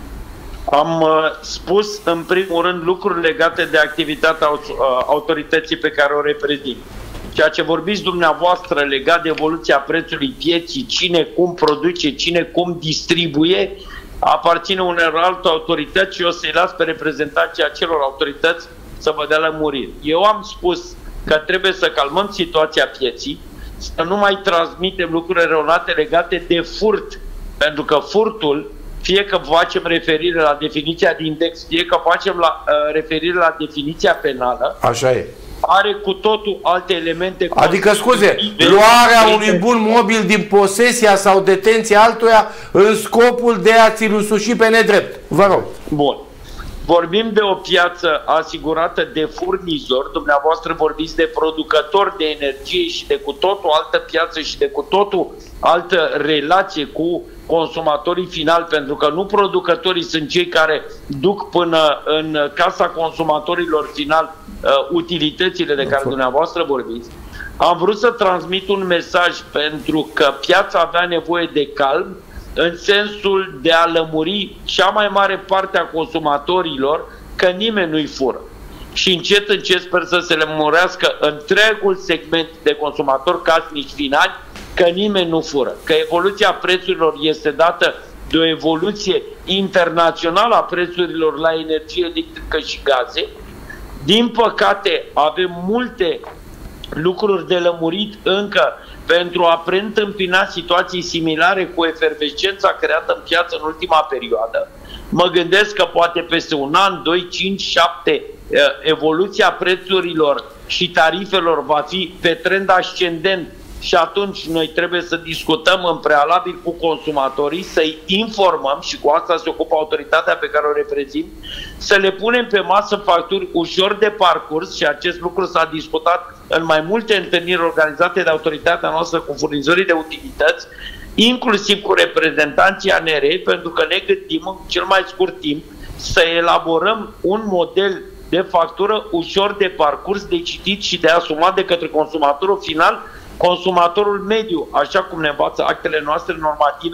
Am uh, spus în primul rând lucruri legate de activitatea uh, autorității pe care o reprezint. Ceea ce vorbiți dumneavoastră legat de evoluția prețului pieții, cine cum produce, cine cum distribuie, aparține unor alte autorități și eu să-i las pe reprezentanții acelor autorități să vă dea lămuriri. Eu am spus că trebuie să calmăm situația pieții, să nu mai transmitem lucruri eronate legate de furt, pentru că furtul, fie că facem referire la definiția de index, fie că facem la, uh, referire la definiția penală, așa e. Are cu totul alte elemente. Adică, scuze, luarea unui bun mobil din posesia sau detenția altuia în scopul de a ți-l însuși pe nedrept. Vă rog. Bun. Vorbim de o piață asigurată de furnizori, dumneavoastră vorbiți de producători de energie și de cu totul altă piață și de cu totul altă relație cu consumatorii finali, pentru că nu producătorii sunt cei care duc până în casa consumatorilor final uh, utilitățile de care dumneavoastră vorbiți. Am vrut să transmit un mesaj pentru că piața avea nevoie de calm, în sensul de a lămuri cea mai mare parte a consumatorilor că nimeni nu-i fură. Și încet, încet sper să se lămurească întregul segment de consumatori casnici finali că nimeni nu fură. Că evoluția prețurilor este dată de o evoluție internațională a prețurilor la energie electrică și gaze. Din păcate, avem multe lucruri de lămurit încă pentru a preîntâmpina situații similare cu efervescența creată în piață în ultima perioadă. Mă gândesc că poate peste un an, doi, cinci, șapte, evoluția prețurilor și tarifelor va fi pe trend ascendent și atunci noi trebuie să discutăm în prealabil cu consumatorii, să-i informăm, și cu asta se ocupă autoritatea pe care o reprezint, să le punem pe masă facturi ușor de parcurs, și acest lucru s-a discutat în mai multe întâlniri organizate de autoritatea noastră cu furnizorii de utilități, inclusiv cu reprezentanții A N R, pentru că ne gândim în cel mai scurt timp să elaborăm un model de factură ușor de parcurs, de citit și de asumat de către consumatorul final, consumatorul mediu, așa cum ne învață actele noastre normative,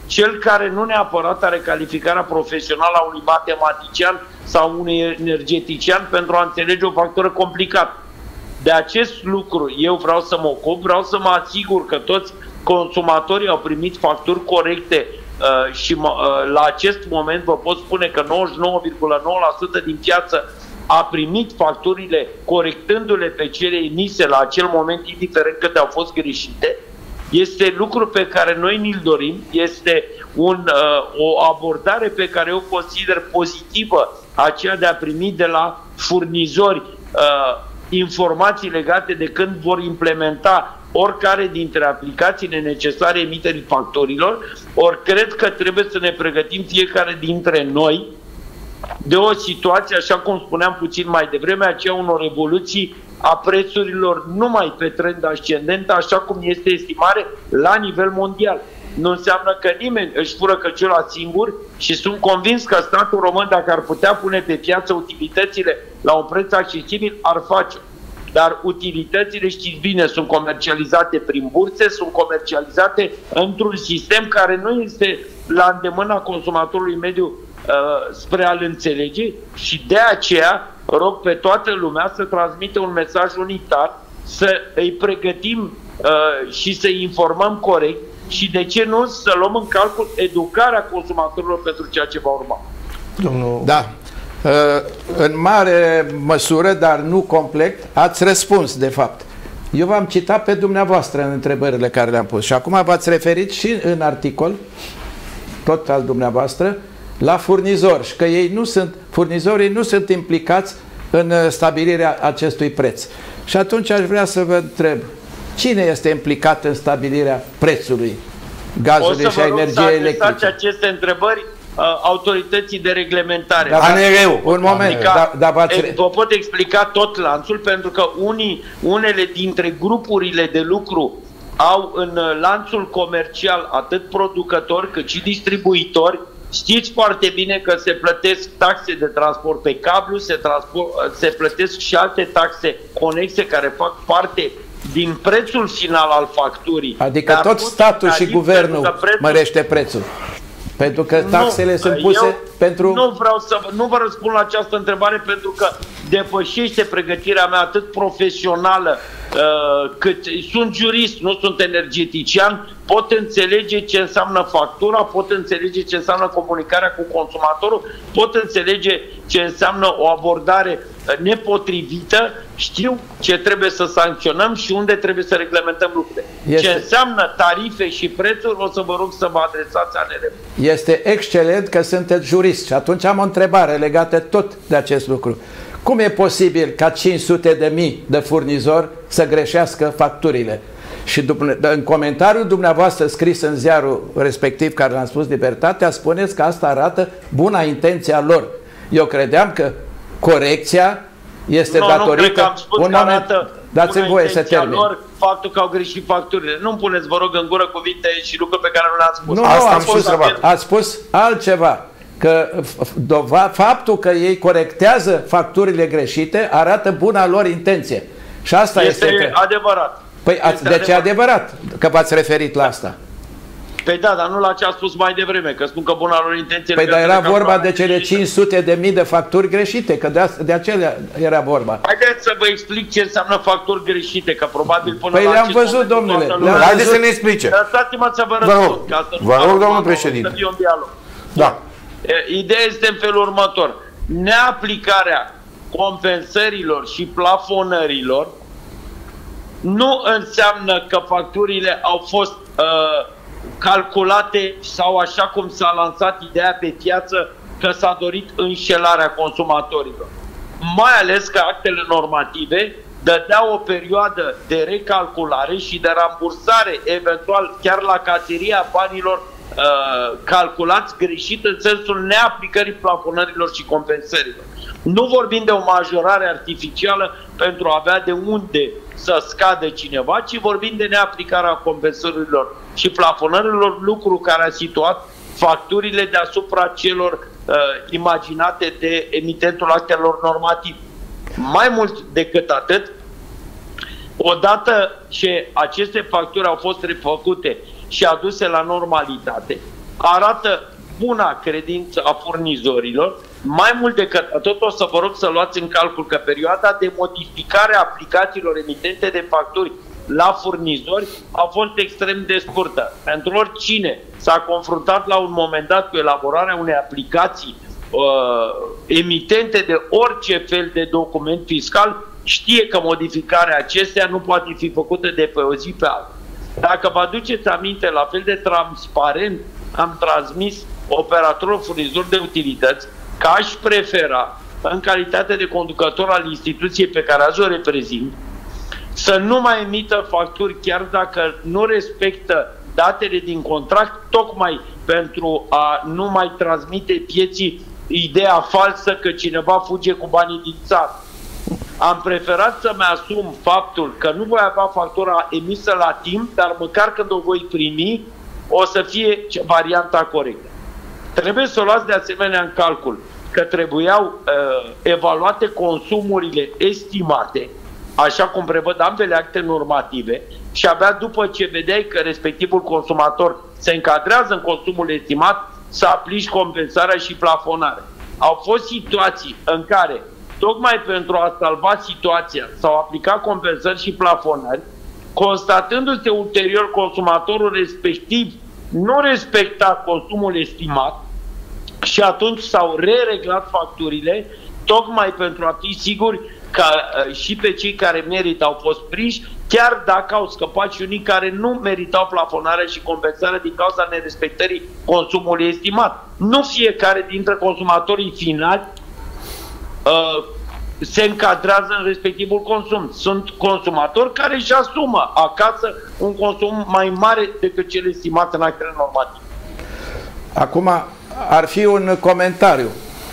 cel care nu neapărat are calificarea profesională a unui matematician sau unui energetician pentru a înțelege o factură complicată. De acest lucru eu vreau să mă ocup, vreau să mă asigur că toți consumatorii au primit facturi corecte uh, și uh, la acest moment vă pot spune că nouăzeci și nouă virgulă nouă la sută din piață a primit facturile corectându-le pe cele emise la acel moment, indiferent câte au fost greșite. Este lucru pe care noi ni-l dorim, este un, uh, o abordare pe care eu consider pozitivă, aceea de a primi de la furnizori uh, informații legate de când vor implementa oricare dintre aplicațiile necesare emiterii facturilor, ori cred că trebuie să ne pregătim fiecare dintre noi de o situație, așa cum spuneam puțin mai devreme, aceea unor evoluții a prețurilor numai pe trend ascendent, așa cum este estimare la nivel mondial. Nu înseamnă că nimeni își fură căciula singur și sunt convins că statul român, dacă ar putea pune pe piață utilitățile la un preț accesibil, ar face. Dar utilitățile, știți bine, sunt comercializate prin burse, sunt comercializate într-un sistem care nu este la îndemâna consumatorului mediu uh, spre a-l înțelege și de aceea rog pe toată lumea să transmită un mesaj unitar, să îi pregătim uh, și să-i informăm corect și de ce nu să luăm în calcul educarea consumatorilor pentru ceea ce va urma. Domnul... Da. În mare măsură, dar nu complet, ați răspuns, de fapt. Eu v-am citat pe dumneavoastră în întrebările care le-am pus și acum v-ați referit și în articol, tot al dumneavoastră, la furnizori și că ei nu sunt, furnizorii nu sunt implicați în stabilirea acestui preț. Și atunci aș vrea să vă întreb, cine este implicat în stabilirea prețului gazului și a energiei electrice? Aceste întrebări autorității de reglementare. Da, A N R-ul. Un moment. Da, da, vă pot explica tot lanțul, pentru că unii, unele dintre grupurile de lucru au în lanțul comercial atât producători cât și distribuitori. Știți foarte bine că se plătesc taxe de transport pe cablu, se, se plătesc și alte taxe conexe care fac parte din prețul final al facturii. Adică tot statul și guvernul prețul... mărește prețul. Pentru că taxele nu, sunt puse eu pentru... Nu vreau să nu vă răspund la această întrebare pentru că depășește pregătirea mea atât profesională uh, cât sunt jurist, nu sunt energetician, pot înțelege ce înseamnă factura, pot înțelege ce înseamnă comunicarea cu consumatorul, pot înțelege ce înseamnă o abordare nepotrivită, știu ce trebuie să sancționăm și unde trebuie să reglementăm lucrurile. Este... Ce înseamnă tarife și prețuri, o să vă rog să vă adresați A N R-ul. Este excelent că sunteți jurist și atunci am o întrebare legată tot de acest lucru. Cum e posibil ca cinci sute de mii de furnizori să greșească facturile? Și în comentariul dumneavoastră scris în ziarul respectiv care l-am spus Libertatea, spuneți că asta arată buna intenția lor. Eu credeam că corecția este nu, datorită... Nu, cred că am spus un că moment, dați-mi voie să termin. Lor, faptul că au greșit facturile. Nu-mi puneți, vă rog, în gură cuvinte și lucruri pe care nu le-ați spus. Nu, nu, Asta am am spus, ați spus altceva. Că faptul că ei corectează facturile greșite arată buna lor intenție. Și asta este... Este adevărat. Păi este de ce e adevărat că v-ați referit la asta? Păi da, dar nu la ce a spus mai devreme, că spun că buna lor intenție... Păi dar era vorba de cele cinci sute de mii de facturi greșite, că de, de acelea era vorba. Haideți să vă explic ce înseamnă facturi greșite, că probabil până păi la le-am văzut, domnule. Haideți să ne explice. Lăsați-mă să vă răspund. Vă rog, domnul președinte. Să fie un dialog. Da. Ideea este în felul următor. Neaplicarea compensărilor și plafonărilor nu înseamnă că facturile au fost uh, calculate sau, așa cum s-a lansat ideea pe piață, că s-a dorit înșelarea consumatorilor. Mai ales că actele normative dădeau o perioadă de recalculare și de rambursare, eventual chiar la caseria banilor uh, calculați greșit în sensul neaplicării plafonărilor și compensărilor. Nu vorbim de o majorare artificială pentru a avea de unde să scadă cineva, ci vorbim de neaplicarea compensărilor și plafonărilor, lucru care a situat facturile deasupra celor uh, imaginate de emitentul actelor normative. Mai mult decât atât, odată ce aceste facturi au fost refăcute și aduse la normalitate, arată buna credință a furnizorilor. Mai mult decât atât, o să vă rog să luați în calcul că perioada de modificare a aplicațiilor emitente de facturi la furnizori a fost extrem de scurtă. Pentru oricine s-a confruntat la un moment dat cu elaborarea unei aplicații uh, emitente de orice fel de document fiscal, știe că modificarea acestea nu poate fi făcută de pe o zi pe alta. Dacă vă aduceți aminte, la fel de transparent am transmis operatorul furnizor de utilități că aș prefera, în calitate de conducător al instituției pe care azi o reprezint, să nu mai emită facturi chiar dacă nu respectă datele din contract, tocmai pentru a nu mai transmite pieții ideea falsă că cineva fuge cu banii din țară. Am preferat să-mi asum faptul că nu voi avea factura emisă la timp, dar măcar când o voi primi, o să fie varianta corectă. Trebuie să o luați de asemenea în calcul că trebuiau uh, evaluate consumurile estimate, așa cum prevăd ambele acte normative, și abia după ce vedeai că respectivul consumator se încadrează în consumul estimat, să aplici compensarea și plafonarea. Au fost situații în care, tocmai pentru a salva situația, s-au aplicat compensări și plafonări, constatându-se ulterior consumatorul respectiv nu respecta consumul estimat și atunci s-au re-reglat facturile, tocmai pentru a fi siguri că uh, și pe cei care merită au fost prinși, chiar dacă au scăpat și unii care nu meritau plafonarea și compensarea din cauza nerespectării consumului estimat. Nu fiecare dintre consumatorii finali uh, se încadrează în respectivul consum. Sunt consumatori care își asumă acasă un consum mai mare decât cel estimat în actele normative. Acum ar fi un comentariu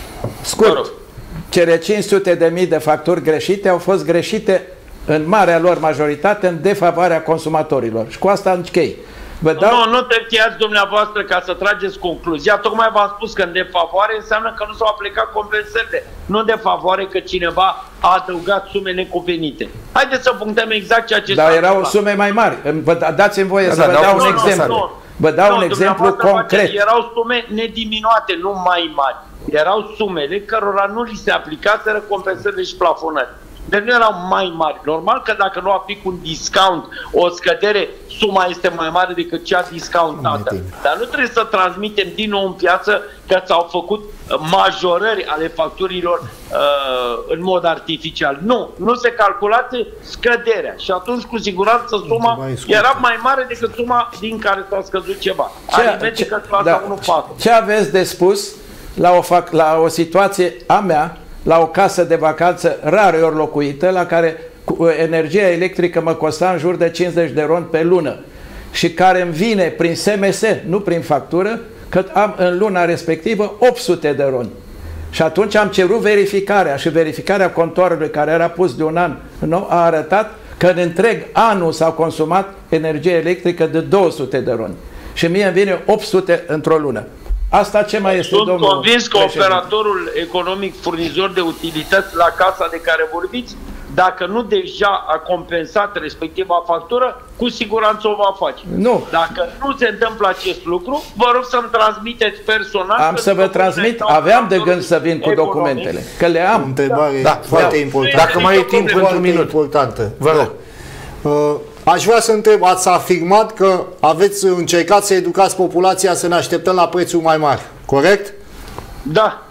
scurt. Cele cinci sute de mii de facturi greșite au fost greșite în marea lor majoritate în defavoarea consumatorilor. Și cu asta închei. Vă dau... Nu, nu te încheiați dumneavoastră ca să trageți concluzia. Tocmai v-am spus că în defavoare înseamnă că nu s-au aplicat compensările. Nu în defavoare că cineva a adăugat sume necuvenite. Haideți să punctăm exact ceea ce s-a Dar erau întâmplat. sume mai mari. Dați-mi voie da, să da, vă da, dau nu, un nu, exemplu. Nu, nu. Vă dau nu, un exemplu concret. Erau sume nediminuate, nu mai mari. Erau sumele cărora nu li se aplicaseră compensările și plafonări. Deci nu erau mai mari. Normal că dacă nu aplic un discount, o scădere, suma este mai mare decât cea discountată. Dar nu trebuie să transmitem din nou în piață că s-au făcut majorări ale facturilor uh, în mod artificial. Nu, nu se calculase scăderea. Și atunci, cu siguranță, suma era mai mare decât suma din care s-a scăzut ceva. Ce, ce, da, ce aveți de spus la o, fac, la o situație a mea, la o casă de vacanță rare ori locuită, la care energia electrică mă costa în jur de cincizeci de ron pe lună și care îmi vine prin S M S, nu prin factură, că am în luna respectivă opt sute de ron. Și atunci am cerut verificarea și verificarea contorului care era pus de un an nou a arătat că în întreg anul s-a consumat energie electrică de două sute de ron. Și mie îmi vine opt sute într-o lună. Asta ce mai este, Sunt domnul convins că președinte? Operatorul economic furnizor de utilități la casa de care vorbiți, dacă nu deja a compensat respectiva factură, cu siguranță o va face. Nu. Dacă nu se întâmplă acest lucru, vă rog să-mi transmiteți personal. Am să vă transmit, aveam de gând să vin cu economic. documentele, că le am. Întrebare Da, foarte da. importantă. Dacă mai e timp pentru un minut. Importantă. Vă rog. Uh, Aș vrea să întreb, ați afirmat că aveți încercat să educați populația să ne așteptăm la prețuri mai mari, corect? Da.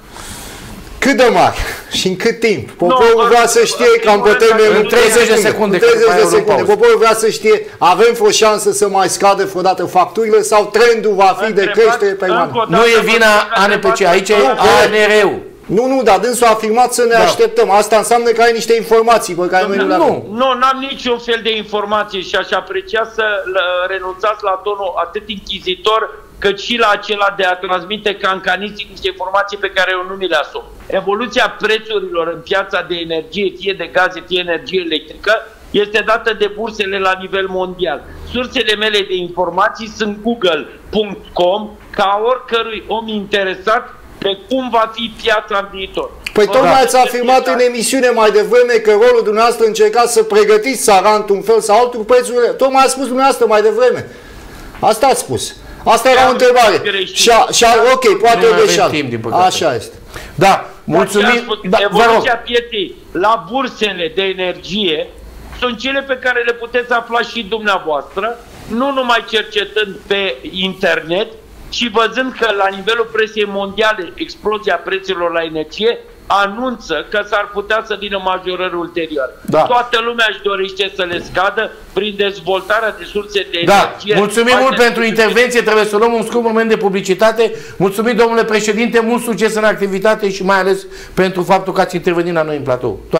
Cât de mari și în cât timp? Poporul Nu, vrea să știe cam pe termen în treizeci de secunde. treizeci de secunde. Poporul vrea să știe, avem vreo șansă să mai scadă vreodată facturile sau trendul va fi de creștere permanentă? Nu e vina A N P C, aici e A N R U. Nu, nu, dar dânsul a afirmat să ne Da. așteptăm. Asta înseamnă că ai niște informații pe care noi nu le avem. Nu, nu, n-am niciun fel de informație și aș aprecia să renunțați la tonul atât închizitor cât și la acela de a transmite cancaniții niște informații pe care eu nu mi le asum. Evoluția prețurilor în piața de energie, fie de gaze, fie energie electrică, este dată de bursele la nivel mondial. Sursele mele de informații sunt google punct com, ca oricărui om interesat de cum va fi piața în viitor. Păi tocmai ați afirmat în emisiune mai devreme că rolul dumneavoastră încercați să pregătiți țara într-un fel sau altul prețurile. Tocmai ați spus dumneavoastră mai devreme. Asta ați spus. Asta era o întrebare. Și, și ok, poate o greșeală. Așa este. Da, mulțumim. Da, evoluția pieței la bursele de energie sunt cele pe care le puteți afla și dumneavoastră, nu numai cercetând pe internet, ci văzând că la nivelul presei mondiale explozia prețurilor la energie anunță că s-ar putea să vină majorări ulterioare. Da. Toată lumea își dorește să le scadă prin dezvoltarea de surse de da. energie. Mulțumim mult pentru intervenție, trebuie să luăm un scurt moment de publicitate. Mulțumim, domnule președinte, mult succes în activitate și mai ales pentru faptul că ați intervenit la noi în platou.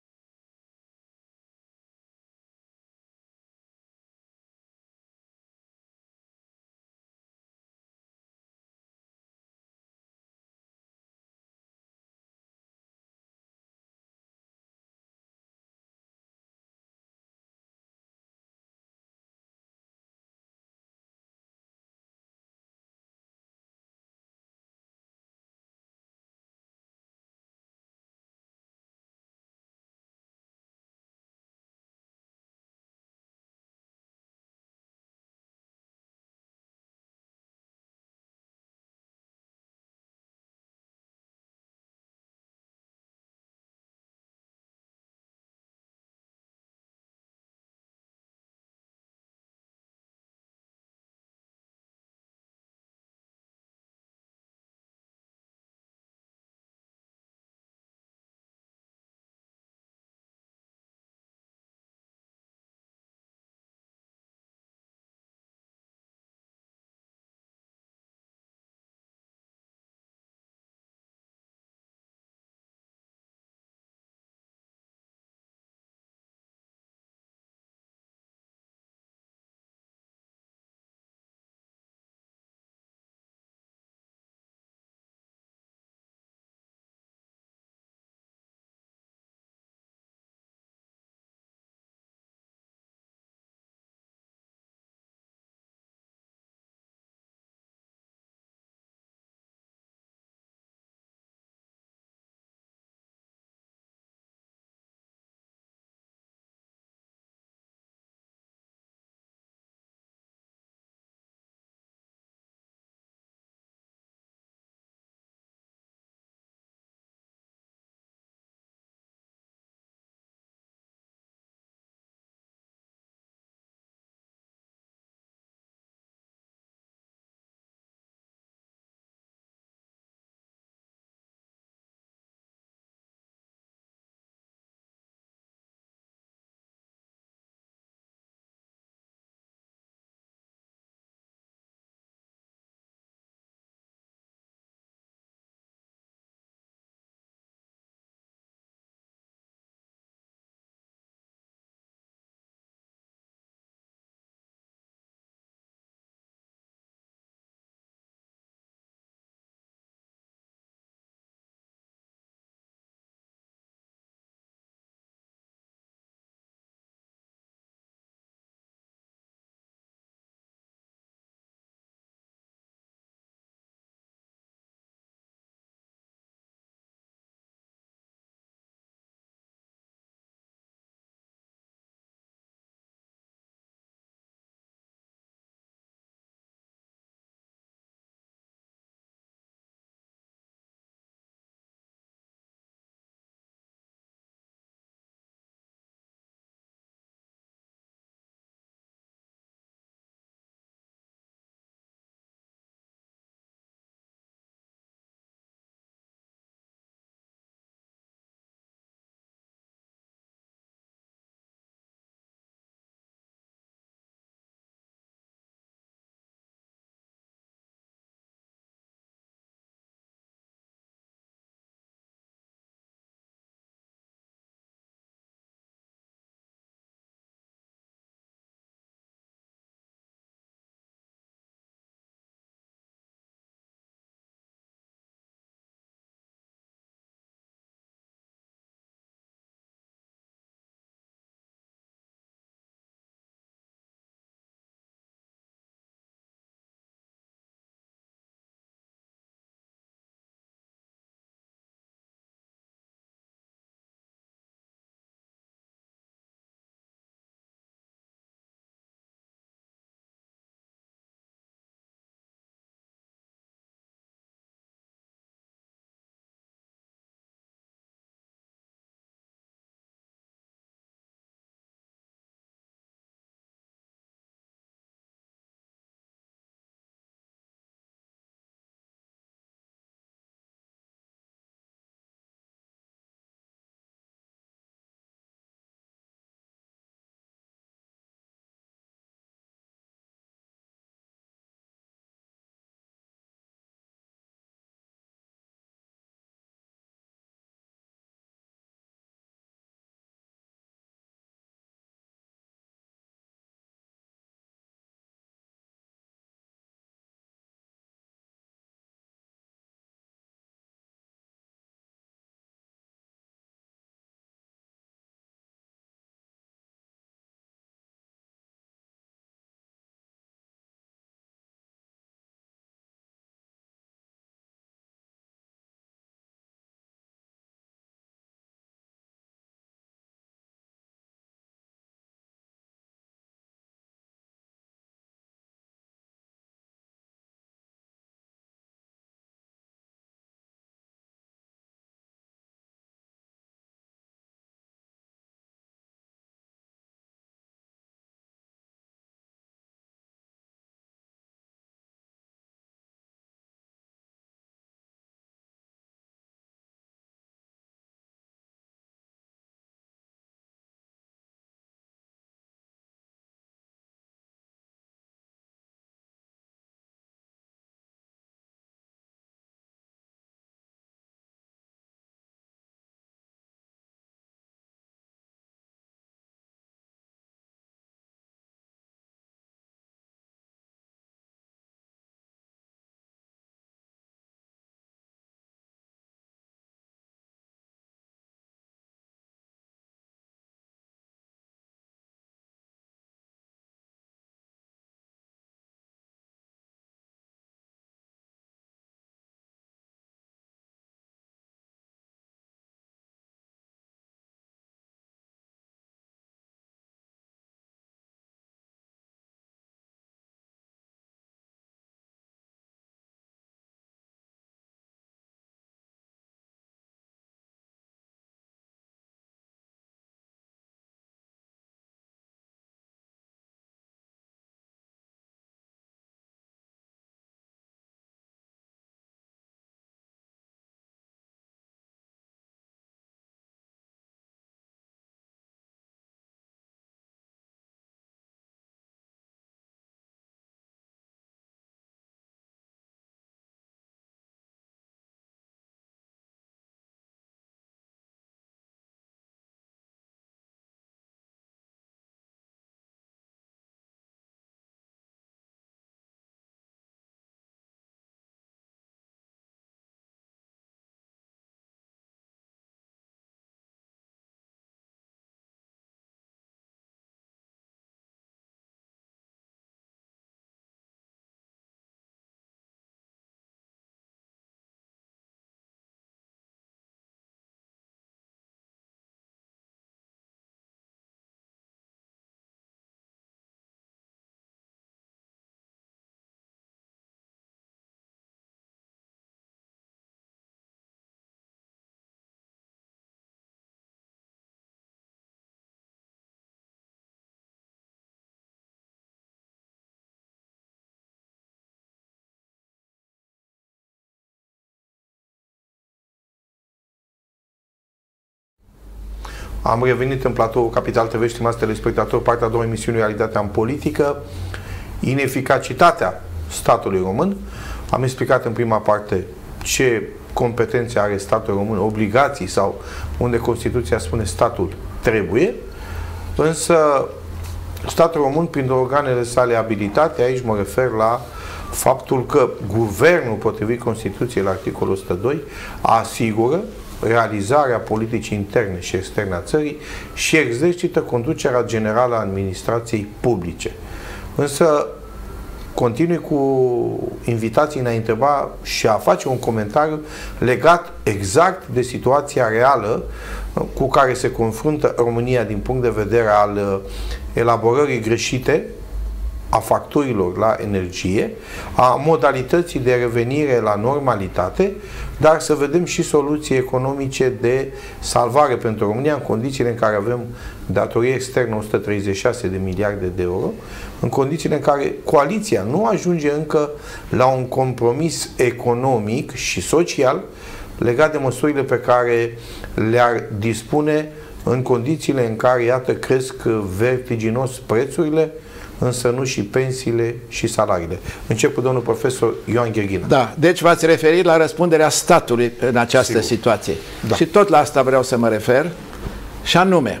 Am revenit în platoul Capital T V, stimați telespectatori, partea a doua emisiunii Realitatea în politică, ineficacitatea statului român. Am explicat în prima parte ce competențe are statul român, obligații sau unde Constituția spune statul trebuie, însă statul român, prin organele sale abilitate, aici mă refer la faptul că guvernul, potrivit Constituției la articolul o sută doi, asigură realizarea politicii interne și externe a țării și exercită conducerea generală a administrației publice. Însă continui cu invitații în a întreba și a face un comentariu legat exact de situația reală cu care se confruntă România din punct de vedere al elaborării greșite a facturilor la energie, a modalității de revenire la normalitate, dar să vedem și soluții economice de salvare pentru România în condițiile în care avem datorie externă o sută treizeci și șase de miliarde de euro, în condițiile în care coaliția nu ajunge încă la un compromis economic și social legat de măsurile pe care le-ar dispune în condițiile în care, iată, cresc vertiginos prețurile, însă nu și pensiile și salariile. Încep cu domnul profesor Ioan Gherghina. Da, deci v-ați referit la răspunderea statului în această Sigur. situație. Da. Și tot la asta vreau să mă refer, și anume,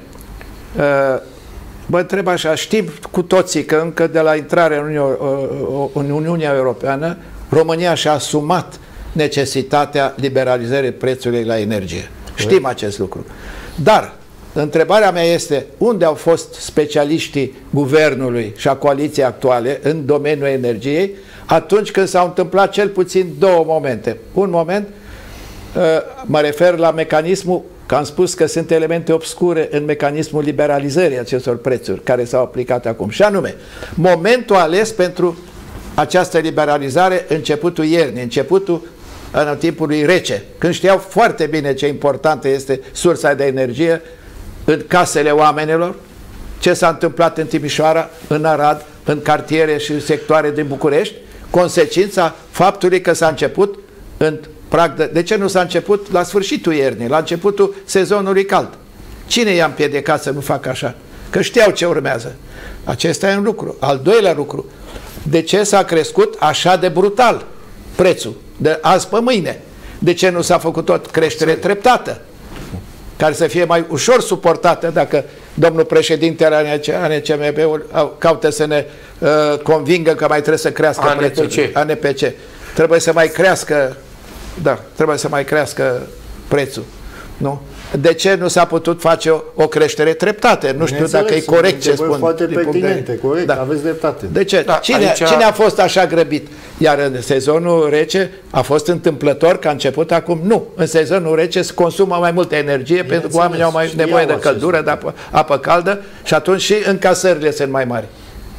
vă întreb așa, știm cu toții că încă de la intrarea în Uniunea Europeană, România și-a asumat necesitatea liberalizării prețului la energie. Știm acest lucru. Dar întrebarea mea este, unde au fost specialiștii guvernului și a coaliției actuale în domeniul energiei atunci când s-au întâmplat cel puțin două momente. Un moment, mă refer la mecanismul, că am spus că sunt elemente obscure în mecanismul liberalizării acestor prețuri care s-au aplicat acum. Și anume, momentul ales pentru această liberalizare, începutul iernii, începutul în timpului rece, când știau foarte bine ce importantă este sursa de energie în casele oamenilor, ce s-a întâmplat în Timișoara, în Arad, în cartiere și sectoare din București, consecința faptului că s-a început în prag de... De ce nu s-a început la sfârșitul iernii, la începutul sezonului cald? Cine i-a împiedicat să nu facă așa? Că știau ce urmează. Acesta e un lucru. Al doilea lucru, de ce s-a crescut așa de brutal prețul? De azi pe mâine. De ce nu s-a făcut tot creștere treptată? Care să fie mai ușor suportată dacă domnul președinte al A N C M B-ul caută să ne uh, convingă că mai trebuie să crească prețul. A N P C. Trebuie să mai crească, da, trebuie să mai crească prețul. Nu? De ce nu s-a putut face o, o creștere treptată? Nu știu dacă e corect ce spun. Foarte pertinente, corect, da. Aveți dreptate. De ce? Da, cine, aici... cine a fost așa grăbit? Iar în sezonul rece a fost întâmplător că a început acum? Nu. În sezonul rece se consumă mai multă energie pentru că oamenii au mai nevoie de căldură, de apă, apă caldă și atunci și încasările sunt mai mari.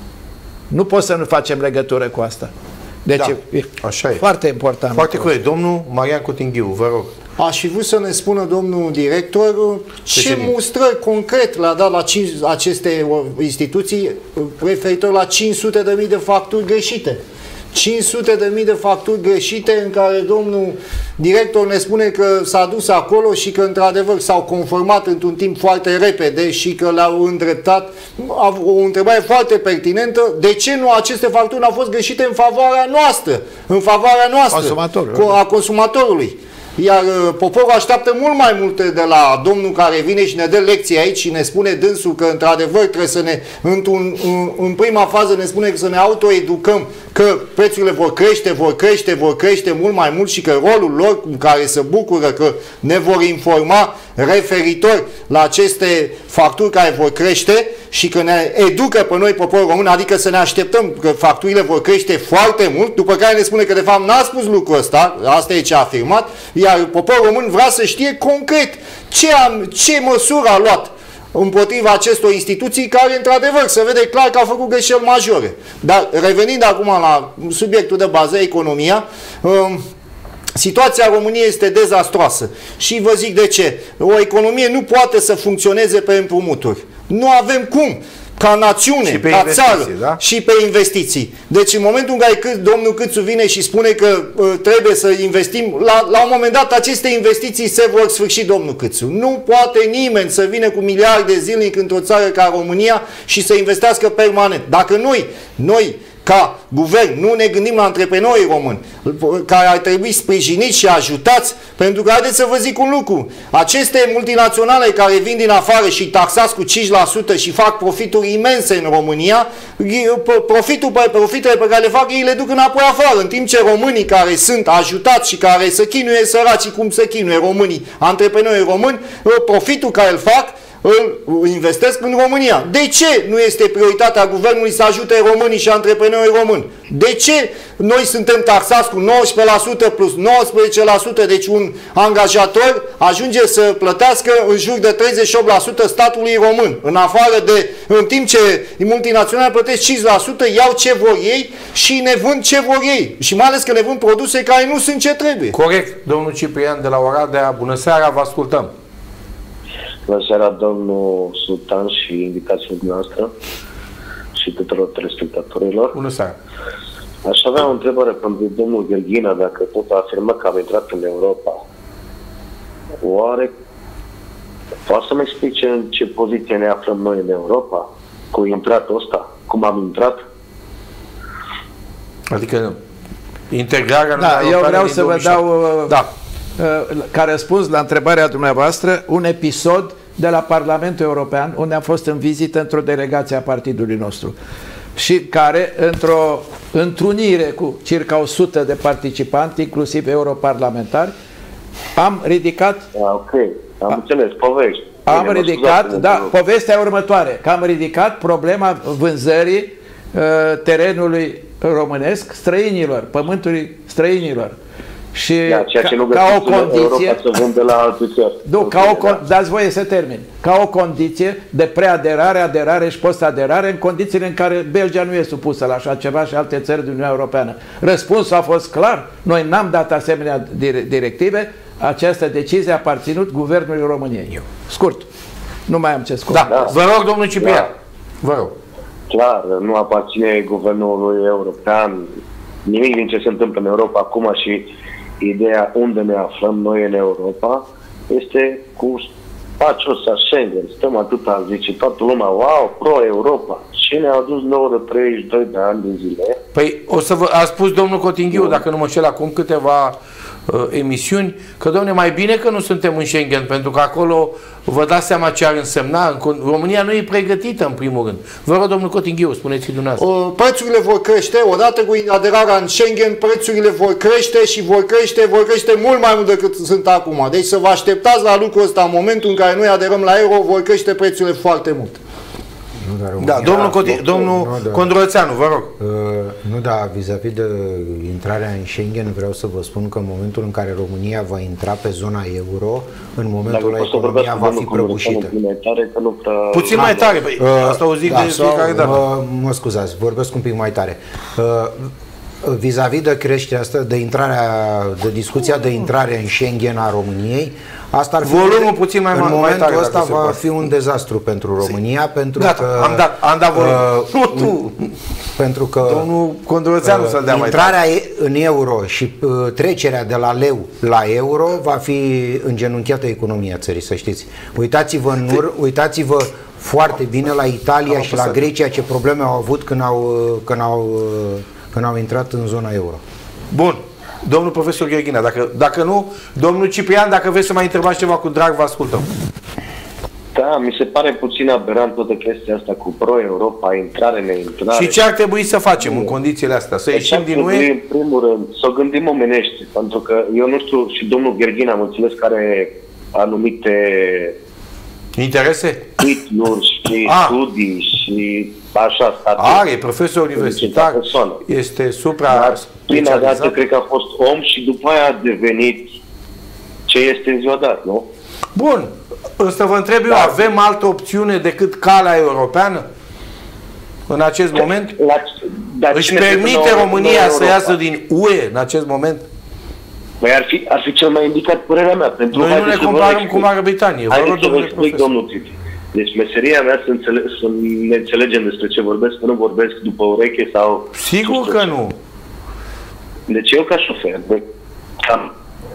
Nu pot să nu facem legătură cu asta. Deci da, e așa foarte e. important. Foarte corect. Domnul Marian Cotinghiu, vă rog. Aș fi vrut să ne spună domnul director ce mustrări concret le-a dat la cinci, aceste instituții referitor la cinci sute de mii de facturi greșite. cinci sute de mii de facturi greșite în care domnul director ne spune că s-a dus acolo și că într-adevăr s-au conformat într-un timp foarte repede și că le-au îndreptat. O întrebare foarte pertinentă. De ce nu aceste facturi au fost greșite în favoarea noastră? În favoarea noastră. Consumatorului. A consumatorului. Iar poporul așteaptă mult mai multe de la domnul care vine și ne dă lecții aici și ne spune dânsul că într-adevăr trebuie să ne, într-un, în, în prima fază ne spune că să ne autoeducăm că prețurile vor crește, vor crește, vor crește mult mai mult și că rolul lor în care se bucură că ne vor informa referitor la aceste facturi care vor crește și că ne educă pe noi poporul român, adică să ne așteptăm că facturile vor crește foarte mult, după care ne spune că de fapt n-a spus lucrul ăsta, asta e ce a afirmat, iar poporul român vrea să știe concret ce, am, ce măsură a luat împotriva acestor instituții care, într-adevăr, se vede clar că au făcut greșeli majore. Dar revenind acum la subiectul de bază, economia, um, situația României este dezastroasă și vă zic de ce. O economie nu poate să funcționeze pe împrumuturi. Nu avem cum. ca națiune, și pe ca țară, da? și pe investiții. Deci în momentul în care domnul Câțu vine și spune că uh, trebuie să investim, la, la un moment dat aceste investiții se vor sfârși, domnul Câțu. Nu poate nimeni să vină cu miliarde zilnic într-o țară ca România și să investească permanent. Dacă noi, noi ca guvern nu ne gândim la antreprenorii români, care ar trebui sprijiniți și ajutați, pentru că haideți să vă zic un lucru. Aceste multinaționale care vin din afară și taxați cu cinci la sută și fac profituri imense în România, profitul, profitele pe care le fac ei le duc înapoi afară, în timp ce românii care sunt ajutați și care să chinuie săracii cum se chinuie românii, antreprenorii români, profitul care îl fac îl investesc în România. De ce nu este prioritatea guvernului să ajute românii și antreprenorii români? De ce noi suntem taxați cu nouăsprezece la sută plus nouăsprezece la sută, deci un angajator ajunge să plătească în jur de treizeci și opt la sută statului român, în afară de, în timp ce multinaționale plătesc cinci la sută, iau ce vor ei și ne vând ce vor ei. Și mai ales că ne vând produse care nu sunt ce trebuie. Corect, domnul Ciprian de la Oradea, bună seara, vă ascultăm. Bună seara, domnul Sultan și invitații noastre și tuturor telespectatorilor. Bună seara. Aș avea o întrebare pentru domnul Gherghina, dacă tot a afirmat că am intrat în Europa. Oare poate să-mi explice în ce poziție ne aflăm noi în Europa? Cu intratul ăsta? Cum am intrat? Adică integrarea în Da, eu vreau să vă dau... Da. Ca răspuns la întrebarea dumneavoastră, un episod de la Parlamentul European, unde am fost în vizită într-o delegație a partidului nostru și care, într-o întrunire cu circa o sută de participanți, inclusiv europarlamentari, am ridicat... A, ok, am înțeles, povești. Am Bine, ridicat, da, povestea e următoare, că am ridicat problema vânzării uh, terenului românesc străinilor, pământului străinilor. Și da, ceea ce ca, nu ca o condiție, să vândă la alții țări. Nu, ca o, dați voie să termin. Ca o condiție de preaderare, aderare și post-aderare, în condițiile în care Belgia nu e supusă la așa ceva și alte țări din Uniunea Europeană. Răspunsul a fost clar. Noi n-am dat asemenea directive. Această decizie a aparținut Guvernului României. Scurt. Nu mai am ce scurt. Da. Da. Vă rog, domnul Ciprian. Da. Vă rog. Clar, nu aparține Guvernului European nimic din ce se întâmplă în Europa acum și ideea unde ne aflăm noi în Europa este cu spațiul ăsta Schengen. Stăm atâta, zice toată lumea, wow, pro-Europa. Și ne-a adus nouă de treizeci și doi de ani de zile. Păi o să vă, a spus domnul Cotinghiu, no. dacă nu mă șel acum câteva uh, emisiuni, că domne, mai bine că nu suntem în Schengen, pentru că acolo vă dați seama ce ar însemna. România nu e pregătită în primul rând. Vă rog, domnul Cotinghiu, spuneți-i dumneavoastră. O, prețurile vor crește, odată cu aderarea în Schengen, prețurile vor crește și vor crește, vor crește mult mai mult decât sunt acum. Deci să vă așteptați la lucrul ăsta, în momentul în care noi aderăm la euro, vor crește prețurile foarte mult. Nu, da, domnul, Coti, domnul nu, da. Condroțeanu, vă rog. Uh, nu, da, vis-a-vis -vis de intrarea în Schengen, vreau să vă spun că în momentul în care România va intra pe zona euro, în momentul ăla economia va fi prăbușită. Puțin mai tare, băi, uh, asta o zic da, de fiecare dată. Uh, mă scuzați, vorbesc un pic mai tare. Uh, vis-a-vis -vis de creșterea asta, de intrarea, de discuția de intrare în Schengen a României, asta ar fi volumul puțin mai în mai momentul tare, ăsta va poate. fi un dezastru pentru România, si. pentru Gata, că am dat, am dat volum. Uh, nu tu. Pentru că domnul Condroțeanu uh, să-l dea mai intrarea în euro și uh, trecerea de la leu la euro va fi îngenunchiată economia țării, să știți. Uitați-vă în ur, uitați-vă foarte bine la Italia am și la Grecia ce probleme au avut când au când au când au intrat în zona euro. Bun. Domnul profesor Gherghina, dacă, dacă nu, domnul Ciprian, dacă vreți să mai întrebați ceva cu drag, vă ascultăm. Da, mi se pare puțin aberant toată chestia asta cu pro-Europa, intrare, neintrare. Și ce ar trebui să facem în condițiile astea? Să ieșim din U E? În primul rând, să o gândim omenește, pentru că eu nu știu, și domnul Gherghina am înțeles că are anumite interese? Titluri și ah. studii și așa statut. Are, profesor universitar, este supra... Prima dată cred că a fost om și după aia a devenit ce este în ziua dat, nu? Bun. Ăsta vă întreb eu, da. avem altă opțiune decât calea europeană în acest moment? La, la Își permite România să iasă din U E în acest moment? Păi ar fi, ar fi cel mai indicat, părerea mea. Pentru Noi nu ne comparăm cu Marea Britanie. Haideți să vă explic, domnul Titi. Deci meseria mea să, înțele să ne înțelegem despre ce vorbesc, că nu vorbesc după ureche sau... Sigur că nu. Deci eu ca șofer, bă, am,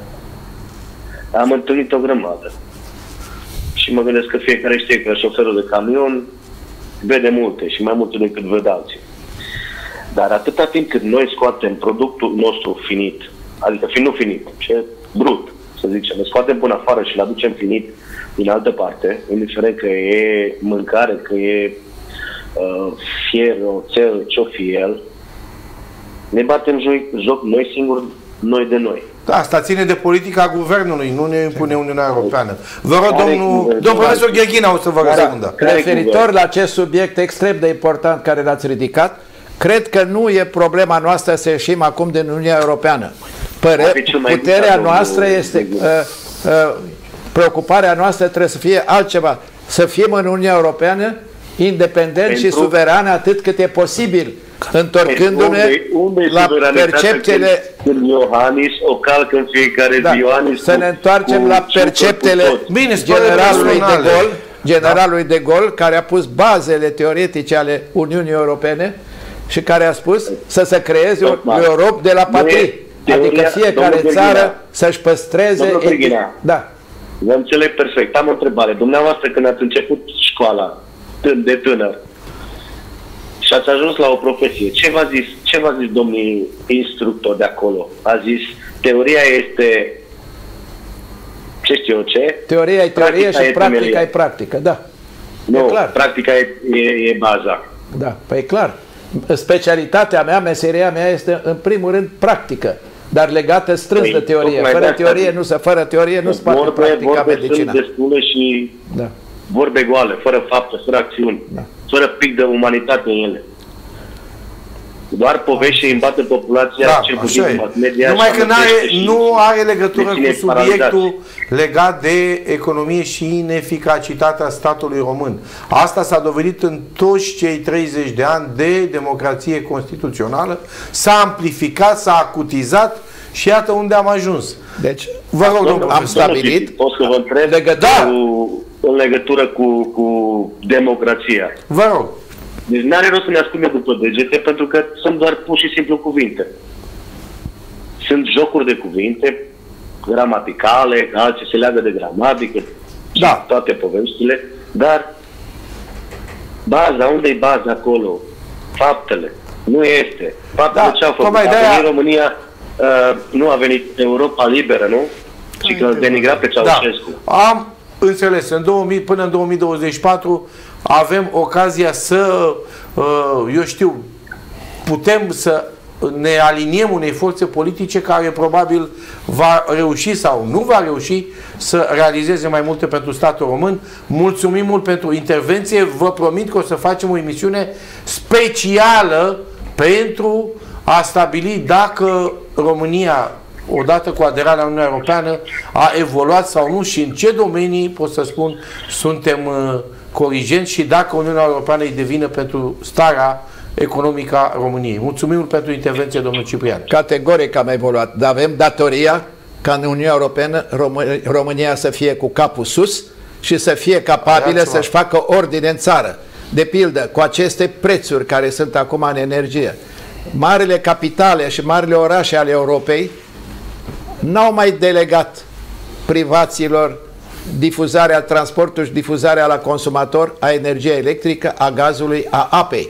am întâlnit o grămadă. Și mă gândesc că fiecare știe că șoferul de camion vede multe și mai multe decât văd alții. Dar atâta timp cât noi scoatem productul nostru finit, adică fin, nu finit, ce brut, să zicem, ne scoatem până afară și le aducem finit din altă parte, indiferent că e mâncare, că e uh, fier, oțel, ce-o fi el, ne batem joc noi singuri, noi de noi. Da, asta ține de politica guvernului, nu ne impune Uniunea Europeană. Vă rog, domnul, domnul profesor Gheghina, o să vă răspundă. Referitor la acest subiect extrem de important care l-ați ridicat, cred că nu e problema noastră să ieșim acum din Uniunea Europeană. Păre, puterea noastră este... Uh, uh, preocuparea noastră trebuie să fie altceva. Să fim în Uniunea Europeană independent Pentru... și suveran atât cât e posibil, întorcându-ne la perceptele... Când Iohannis o calcă în fiecare da. zi, Iohannis să ne întoarcem cu, la perceptele Bine, generalului de Gaulle, generalului da. de Gaulle, care a pus bazele teoretice ale Uniunii Europene și care a spus să se creeze o Europa de la patrie. Adică fiecare țară să-și păstreze... Da. Vă înțeleg perfect. Am o întrebare. Dumneavoastră, când ați început școala de tânăr și ați ajuns la o profesie, ce v-a zis, ce v-a zis domnul instructor de acolo? A zis, teoria este ce știu eu ce? Teoria e teorie și practica e practică, da. Nu, e clar. Practica e, e, e baza. Da, păi e clar. Specialitatea mea, meseria mea este în primul rând practică, dar legată strâns păi, de teorie. Fără teorie, nu se, fără teorie nu se poate practica medicina. Vorbe destule și da. vorbe goale, fără fapte, fără acțiuni, da. fără pic de umanitate în ele. Doar povești și îmbată populația, da, cel puțin în mass media. Numai că are, nu are legătură cu subiectul legat de economie și ineficacitatea statului român. Asta s-a dovedit în toți cei treizeci de ani de democrație constituțională. S-a amplificat, s-a acutizat și iată unde am ajuns. Deci, vă rog, domnul, am stabilit... Pot să vă întreb legătură, cu, în legătură cu, cu democrația. Vă rog. Deci n-are rost să ne ascundem după degete, pentru că sunt doar pur și simplu cuvinte. Sunt jocuri de cuvinte gramaticale, alții se leagă de gramatică, da. și toate poveștile, dar baza, unde e baza acolo? Faptele. Nu este. Faptele da, ce au făcut? A venit România, uh, nu a venit Europa liberă, nu? Și că îl denigra pe Ceaușescu. Da. Am înțeles. În două mii, până în două mii douăzeci și patru avem ocazia să, eu știu, putem să ne aliniem unei forțe politice care probabil va reuși sau nu va reuși să realizeze mai multe pentru statul român. Mulțumim mult pentru intervenție. Vă promit că o să facem o emisiune specială pentru a stabili dacă România, odată cu aderarea la Uniunea Europeană, a evoluat sau nu și în ce domenii, pot să spun, suntem corigenți și dacă Uniunea Europeană îi devină pentru starea economică a României. Mulțumim pentru intervenție, domnul Ciprian. Categoric am evoluat, dar avem datoria ca în Uniunea Europeană România să fie cu capul sus și să fie capabilă să-și facă ordine în țară. De pildă, cu aceste prețuri care sunt acum în energie, marile capitale și marile orașe ale Europei n-au mai delegat privaților difuzarea transportului și difuzarea la consumator a energiei electrică, a gazului, a apei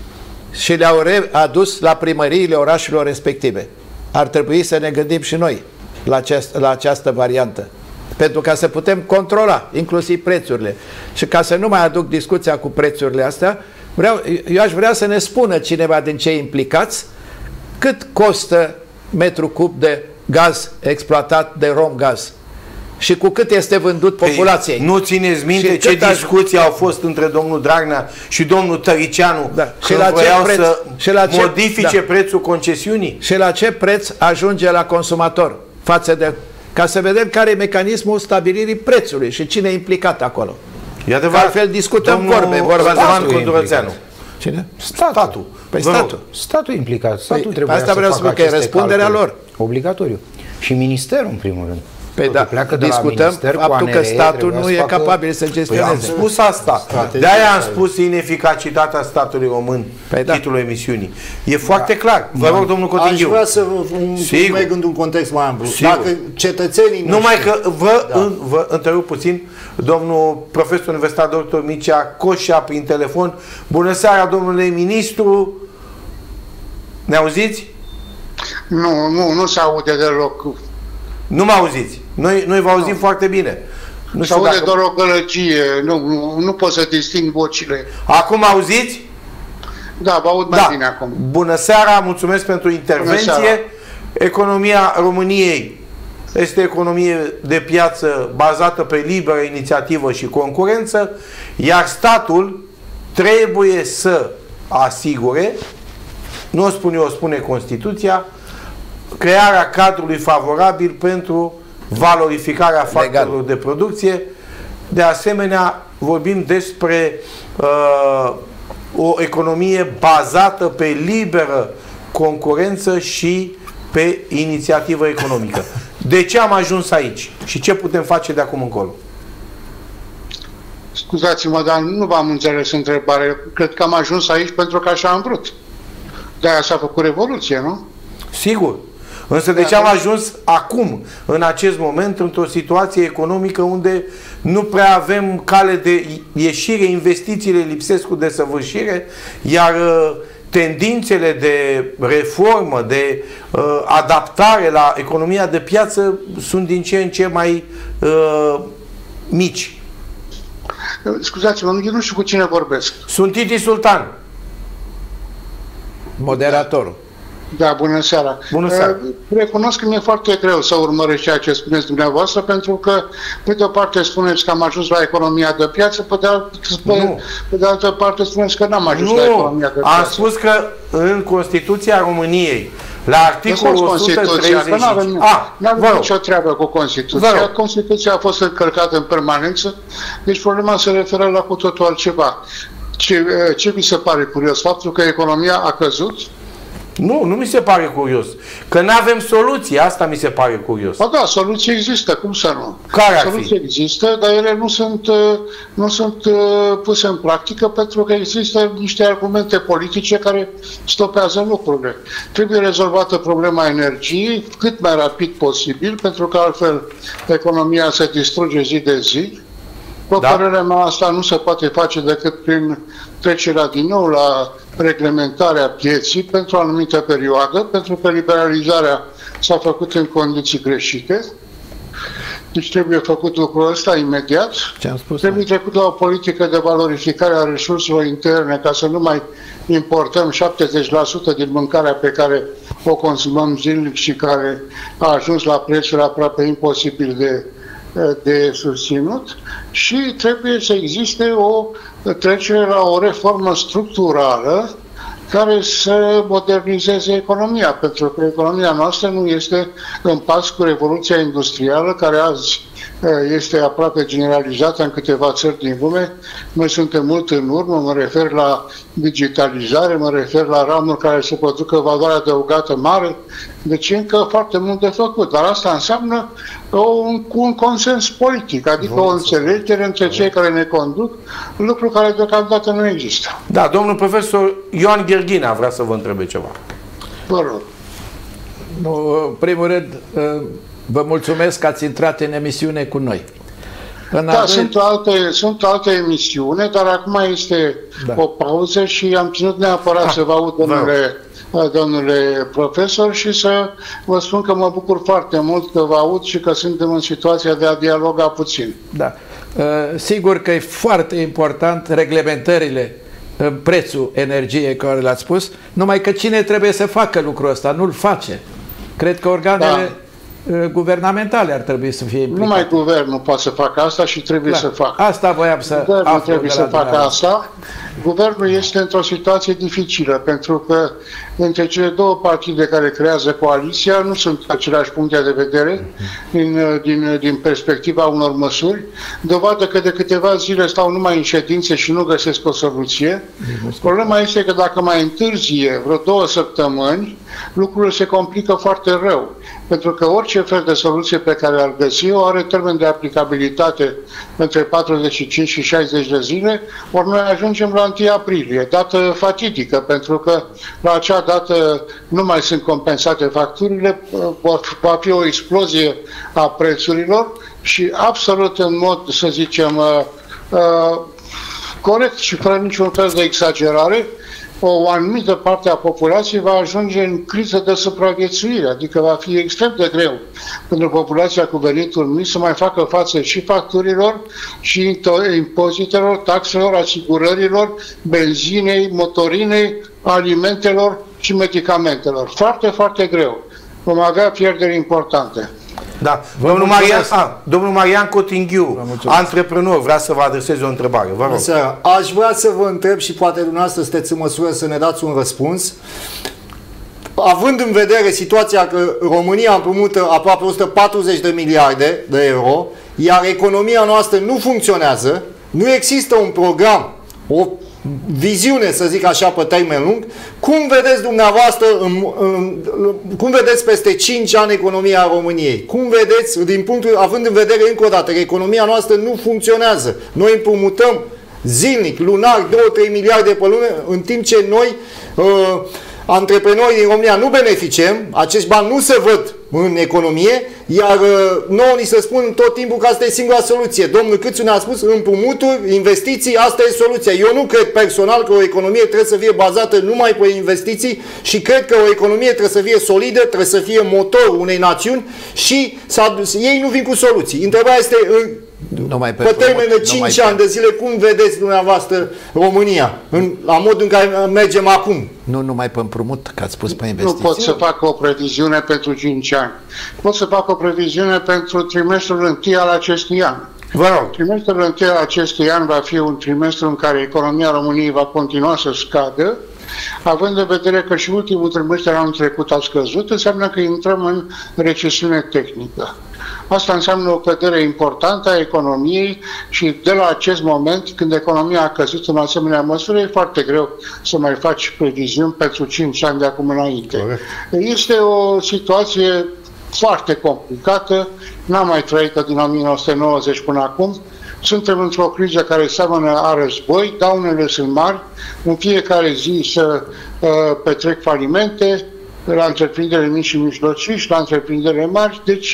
și le-au adus la primăriile orașelor respective. Ar trebui să ne gândim și noi la, acest, la această variantă, pentru ca să putem controla inclusiv prețurile. Și ca să nu mai aduc discuția cu prețurile astea, vreau, eu aș vrea să ne spună cineva din cei implicați cât costă metru cub de gaz exploatat de Romgaz și cu cât este vândut populației. Păi, nu țineți minte ce discuții aș... au fost între domnul Dragnea și domnul Tăricianu da. și la ce preț, să și la ce, modifice da. prețul concesiunii? Și la ce preț ajunge la consumator față de... Ca să vedem care e mecanismul stabilirii prețului și cine e implicat acolo. E adevărat. Altfel discutăm vorbe. Vorba Condurățeanu. Cine? Statul. Statul. Păi statul. Statul implicat. Statul păi, trebuie asta să vreau să spun că e răspunderea calcule. lor. Obligatoriu. Și ministerul, în primul rând. Păi da, discutăm faptul că statul nu e capabil să gestioneze. Păi am spus asta. De-aia am spus ineficacitatea statului român, păi da. Titlul emisiunii. E foarte da. clar. Vă rog, domnul Cotinghiu. Aș vrea să merg într-un context mai amplu. Sigur. Dacă cetățenii noștri... Numai că vă, da. în, vă întrerup puțin, domnul profesor universitar doctor Mircea Coșa prin telefon. Bună seara, domnule ministru. Ne auziți? Nu, nu, nu se aude deloc. Nu mă auziți. Noi, noi vă auzim nu. foarte bine. Nu se aude dacă... doar o gălăgie. Nu, nu, nu pot să disting vocile. Acum auziți? Da, vă aud mai da. bine acum. Bună seara, mulțumesc pentru intervenție. Economia României este economie de piață bazată pe liberă inițiativă și concurență, iar statul trebuie să asigure, nu o spun eu, o spune Constituția, crearea cadrului favorabil pentru valorificarea factorilor de producție. De asemenea, vorbim despre uh, o economie bazată pe liberă concurență și pe inițiativă economică. De ce am ajuns aici? Și ce putem face de acum încolo? Scuzați-mă, dar nu v-am înțeles întrebarea. Cred că am ajuns aici pentru că așa am vrut. De-aia s-a făcut revoluție, nu? Sigur. Însă de ce am ajuns acum, în acest moment, într-o situație economică unde nu prea avem cale de ieșire, investițiile lipsesc cu desăvârșire, iar tendințele de reformă, de uh, adaptare la economia de piață sunt din ce în ce mai uh, mici. Scuzați-mă, nu știu cu cine vorbesc. Sunt Titi Sultan. Moderatorul. Da, bună seara. Bună seara. Recunosc că mi-e foarte greu să urmăresc ceea ce spuneți dumneavoastră, pentru că, pe de o parte, spuneți că am ajuns la economia de piață, pe de altă, pe, pe de altă parte spuneți că n-am ajuns nu. la economia de piață. Am spus că în Constituția României, la articolul o sută treizeci... Nu avem ah, nicio treabă cu Constituția. Constituția a fost încălcată în permanență, deci problema se referă la cu totul altceva. Ce, ce mi se pare curios? Faptul că economia a căzut? Nu, nu mi se pare curios. Că nu avem soluții, asta mi se pare curios. Ba da, soluții există, cum să nu? Care ar soluții fi? există, dar ele nu sunt, nu sunt puse în practică pentru că există niște argumente politice care stopează lucrurile. Trebuie rezolvată problema energiei cât mai rapid posibil, pentru că altfel economia se distruge zi de zi. Cu da. părerea mea, asta nu se poate face decât prin trecerea din nou la reglementarea pieții pentru o anumită perioadă, pentru că liberalizarea s-a făcut în condiții greșite. Deci trebuie făcut lucrul ăsta imediat. Ce-am spus trebuie trecut la o politică de valorificare a resurselor interne ca să nu mai importăm șaptezeci la sută din mâncarea pe care o consumăm zilnic și care a ajuns la prețuri aproape imposibil de de susținut, și trebuie să existe o trecere la o reformă structurală care să modernizeze economia, pentru că economia noastră nu este în pas cu revoluția industrială, care azi este aproape generalizată în câteva țări din lume. Noi suntem mult în urmă, mă refer la digitalizare, mă refer la ramuri care să producă valoare adăugată mare, deci încă foarte mult de făcut, dar asta înseamnă un, un consens politic, adică o înțelegere între cei care ne conduc, lucru care deocamdată nu există. Da, domnul profesor Ioan Gherghina vrea să vă întrebe ceva. Vă rog. Nu, în primul rând, vă mulțumesc că ați intrat în emisiune cu noi. În da, sunt alte, sunt alte emisiune, dar acum este da. o pauză și am ținut neapărat ah, să vă aud, domnule, domnule profesor, și să vă spun că mă bucur foarte mult că vă aud și că suntem în situația de a dialoga puțin. Da. Sigur că e foarte important reglementările în prețul energiei care le-ați spus, numai că cine trebuie să facă lucrul ăsta? Nu-l face. Cred că organele da. guvernamentale ar trebui să fie implicate. Numai guvernul poate să facă asta și trebuie da. să facă. Asta voiam să Guvernul trebuie să facă asta. Guvernul este într-o situație dificilă, pentru că între cele două partide care creează coaliția nu sunt aceleași puncte de vedere din, din, din perspectiva unor măsuri. Dovadă că de câteva zile stau numai în ședințe și nu găsesc o soluție. Problema este că dacă mai întârzie vreo două săptămâni, lucrurile se complică foarte rău. Pentru că orice orice fel de soluție pe care ar găsi-o are termen de aplicabilitate între patruzeci și cinci și șaizeci de zile, ori noi ajungem la întâi aprilie, dată fatidică, pentru că la acea dată nu mai sunt compensate facturile, va fi o explozie a prețurilor și absolut în mod, să zicem, uh, uh, corect și fără niciun fel de exagerare, o anumită parte a populației va ajunge în criză de supraviețuire, adică va fi extrem de greu pentru populația cu venituri mici să mai facă față și facturilor, și impozitelor, taxelor, asigurărilor, benzinei, motorinei, alimentelor și medicamentelor. Foarte, foarte greu. Vom avea pierderi importante. Da. Domnul Marian, a, domnul Marian Cotinghiu, antreprenor, vrea să vă adreseze o întrebare. Vă rog. Aș vrea să vă întreb și poate dumneavoastră sunteți în măsură să ne dați un răspuns. Având în vedere situația că România împrumută aproape o sută patruzeci de miliarde de euro, iar economia noastră nu funcționează, nu există un program, o viziune, să zic așa, pe termen lung, cum vedeți dumneavoastră, în, în, cum vedeți peste cinci ani economia României? Cum vedeți, din punctul, având în vedere încă o dată că economia noastră nu funcționează, noi împrumutăm zilnic, lunar, două trei miliarde pe lună, în timp ce noi, uh, antreprenorii din România, nu beneficiem, acești bani nu se văd în economie, iar uh, nouă ni se spun tot timpul că asta e singura soluție. Domnul Câțu ne-a spus, împrumuturi, investiții, asta e soluția. Eu nu cred personal că o economie trebuie să fie bazată numai pe investiții și cred că o economie trebuie să fie solidă, trebuie să fie motorul unei națiuni și ei nu vin cu soluții. Întrebarea este, în, numai pe, pe termen de cinci ani pe... de zile, cum vedeți dumneavoastră România, în, la modul în care mergem acum? Nu numai pe împrumut, că ați spus pe investiții. Nu pot să fac o previziune pentru cinci ani. Pot să fac o previziune pentru trimestrul întâi al acestui an. Vă rog. Trimestrul întâi al acestui an va fi un trimestru în care economia României va continua să scadă, având în vedere că și ultimul trimestru anul trecut a scăzut, înseamnă că intrăm în recesiune tehnică. Asta înseamnă o cădere importantă a economiei și de la acest moment, când economia a căzut în asemenea măsură, e foarte greu să mai faci previziuni pentru cinci ani de acum înainte. Corect. Este o situație foarte complicată, n-am mai trăit din o mie nouă sute nouăzeci până acum. Suntem într-o criză care seamănă a război, daunele sunt mari, în fiecare zi se uh, petrec falimente, la întreprindere mici și mijlocii și la întreprindere mari, deci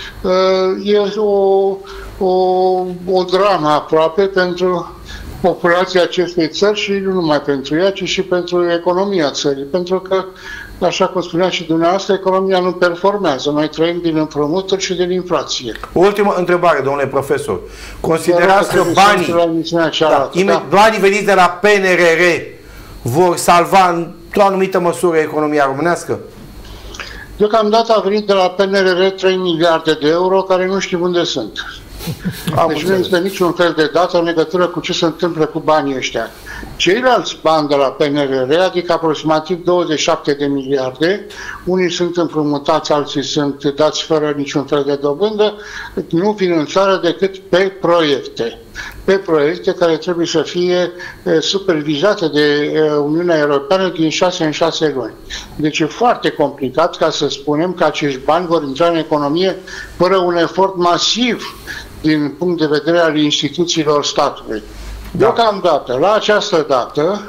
uh, e o, o, o dramă aproape pentru populația acestei țări și nu numai pentru ea, ci și pentru economia țării, pentru că, așa cum spunea și dumneavoastră, economia nu performează. Noi trăim din împrumuturi și din inflație. O ultimă întrebare, domnule profesor. Considerați că banii, da, da. banii veniți de la P N R R vor salva într-o anumită măsură economia românească? Deocamdată a venit de la P N R R trei miliarde de euro care nu știm unde sunt. Deci nu există niciun fel de dată în legătură cu ce se întâmplă cu banii ăștia. Ceilalți bani de la P N R R, adică aproximativ douăzeci și șapte de miliarde, unii sunt împrumutați, alții sunt dați fără niciun fel de dobândă, nu vin în țară decât pe proiecte. Pe proiecte care trebuie să fie supervizate de Uniunea Europeană din șase în șase luni. Deci e foarte complicat ca să spunem că acești bani vor intra în economie fără un efort masiv din punct de vedere al instituțiilor statului. Da. Deocamdată, la această dată,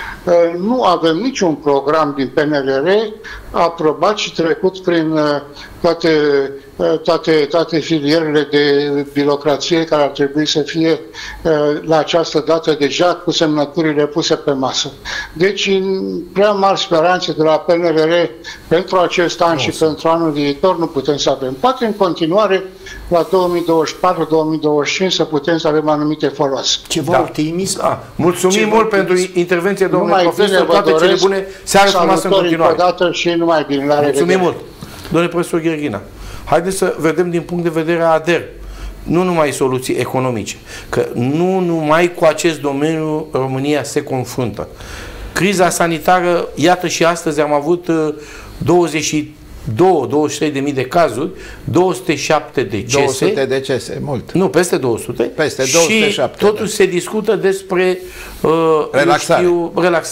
nu avem niciun program din P N R R aprobat și trecut prin toate, toate, toate filierele de birocrație care ar trebui să fie la această dată deja cu semnăturile puse pe masă. Deci, în prea mari speranțe de la P N R R pentru acest an și pentru anul viitor nu putem să avem. Poate în continuare, la două mii douăzeci și patru două mii douăzeci și cinci, să putem să avem anumite foloase. Ceva da. optimism. Da. Mulțumim Ce mult pentru intervenție, domnule profesor. Toate cele bune. Seară frumoasă în continuare. Dată și numai bine. La Mulțumim revedere. mult. Domnule profesor Gherghina, haideți să vedem din punct de vedere a A D E R. Nu numai soluții economice, că nu numai cu acest domeniu România se confruntă. Criza sanitară, iată și astăzi am avut douăzeci și două douăzeci și trei de mii de cazuri, două sute șapte decese. două sute decese, mult. Nu, peste două sute. Peste două sute șapte. Și totuși se discută despre uh, relaxare. Știu, relaxare.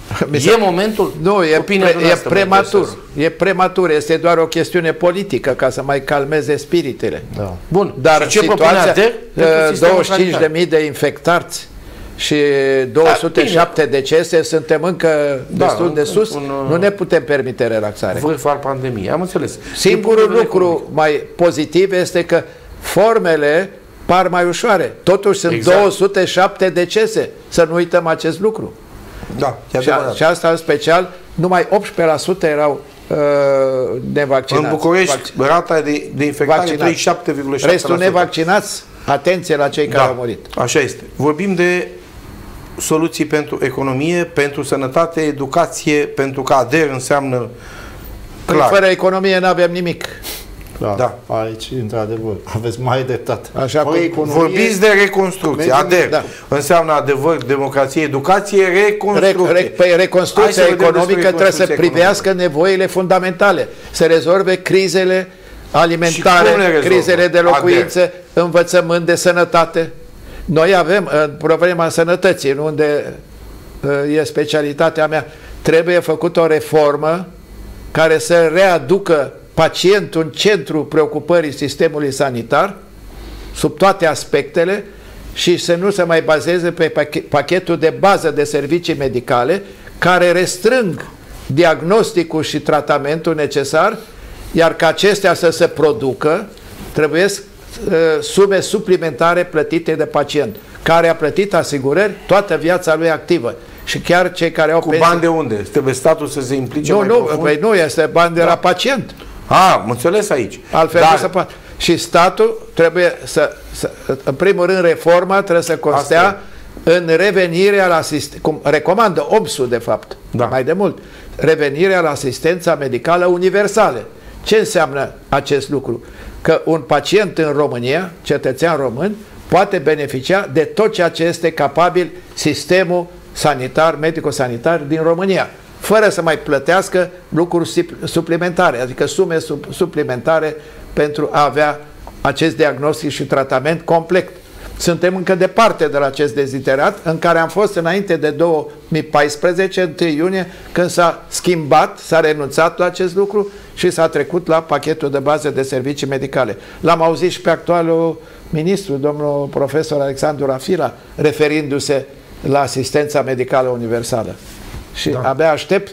E momentul? Nu, e, pre, e prematur. E prematur, este doar o chestiune politică ca să mai calmeze spiritele. Da. Bun, dar și ce situația, douăzeci și cinci de mii de infectați și două sute șapte da, decese, suntem încă da, destul de sus, un, nu ne putem permite relaxare. Vârf al pandemiei, am înțeles. Singurul lucru mai pozitiv este că formele par mai ușoare. Totuși sunt exact. două sute șapte decese, să nu uităm acest lucru. Da, și, a, și asta în special, numai optsprezece la sută erau uh, nevaccinați. În București, rata de, de infectare treizeci și șapte virgulă șapte la sută. Restul nevaccinați, atenție la cei da, care au murit. Așa este. Vorbim de soluții pentru economie, pentru sănătate, educație, pentru că A D E R înseamnă clar. Fără economie nu avem nimic. Da, da. Aici, într-adevăr, aveți mai dreptate. Așa cum economie, vorbiți de reconstrucție. A D E R da, înseamnă adevăr, democrație, educație, reconstrucție. Re, re, păi reconstrucția economică trebuie să privească nevoile fundamentale, să rezolve crizele alimentare, crizele de locuințe, învățământ, de sănătate. Noi avem problema sănătății, unde e specialitatea mea. Trebuie făcută o reformă care să readucă pacientul în centrul preocupării sistemului sanitar, sub toate aspectele, și să nu se mai bazeze pe pachetul de bază de servicii medicale, care restrâng diagnosticul și tratamentul necesar, iar ca acestea să se producă, trebuie uh, sume suplimentare plătite de pacient, care a plătit asigurări toată viața lui activă. Și chiar cei care au cu pensii... bani de unde? Trebuie statul să se implice nu, mai nu, profund? Păi nu, este bani de da, la pacient. A, am înțeles aici. Altfel Dar... nu se poate. Și statul trebuie să, să, în primul rând, reforma trebuie să constea Asta. în revenirea la asist... cum recomandă O M S-ul, de fapt, da, mai de mult, revenirea la asistența medicală universală. Ce înseamnă acest lucru? Că un pacient în România, cetățean român, poate beneficia de tot ceea ce este capabil sistemul sanitar, medico-sanitar din România, fără să mai plătească lucruri suplimentare, adică sume suplimentare pentru a avea acest diagnostic și tratament complet. Suntem încă departe de la acest deziderat, în care am fost înainte de două mii paisprezece, întâi iunie, când s-a schimbat, s-a renunțat la acest lucru și s-a trecut la pachetul de bază de servicii medicale. L-am auzit și pe actualul ministru, domnul profesor Alexandru Rafila, referindu-se la asistența medicală universală. Și da, abia aștept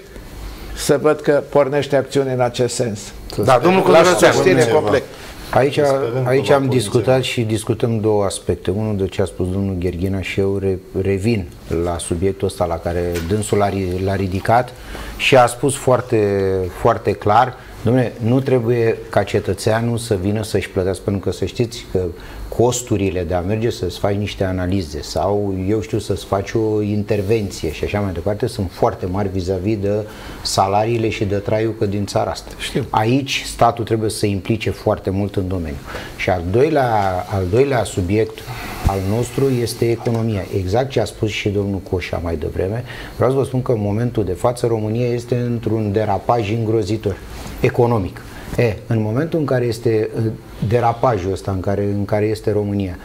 să văd că pornește acțiune în acest sens. Da, domnul Codruțean, complet. Aici, aici am discutat și discutăm două aspecte. Unul de ce a spus domnul Gherghina și eu re, revin la subiectul ăsta la care dânsul l-a ridicat și a spus foarte, foarte clar: dom'le, nu trebuie ca cetățeanul să vină să-și plătească, pentru că să știți că costurile de a merge să-ți faci niște analize sau, eu știu, să-ți faci o intervenție și așa mai departe, sunt foarte mari vis-a-vis de salariile și de traiul că din țara asta. Știu. Aici statul trebuie să se implice foarte mult în domeniu. Și al doilea, al doilea subiect al nostru este economia. Exact ce a spus și domnul Coșa mai devreme. Vreau să vă spun că în momentul de față România este într-un derapaj îngrozitor economic. E, în momentul în care este derapajul ăsta în care, în care este România,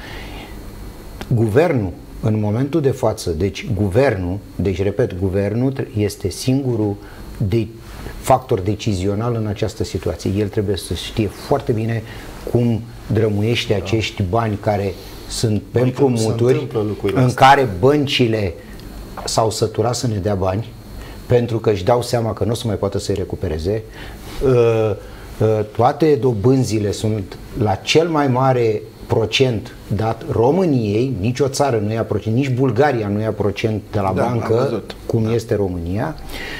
guvernul, în momentul de față, deci guvernul, deci repet, guvernul este singurul de factor decizional în această situație. El trebuie să știe foarte bine cum drămuiește da. acești bani care sunt pe împrumuturi, în care băncile s-au săturat să ne dea bani, pentru că își dau seama că nu o să mai poată să-i recupereze. Uh, toate dobânzile sunt la cel mai mare procent dat României, nici o țară nu ia procent, nici Bulgaria nu ia procent de la da, bancă, cum da. este România.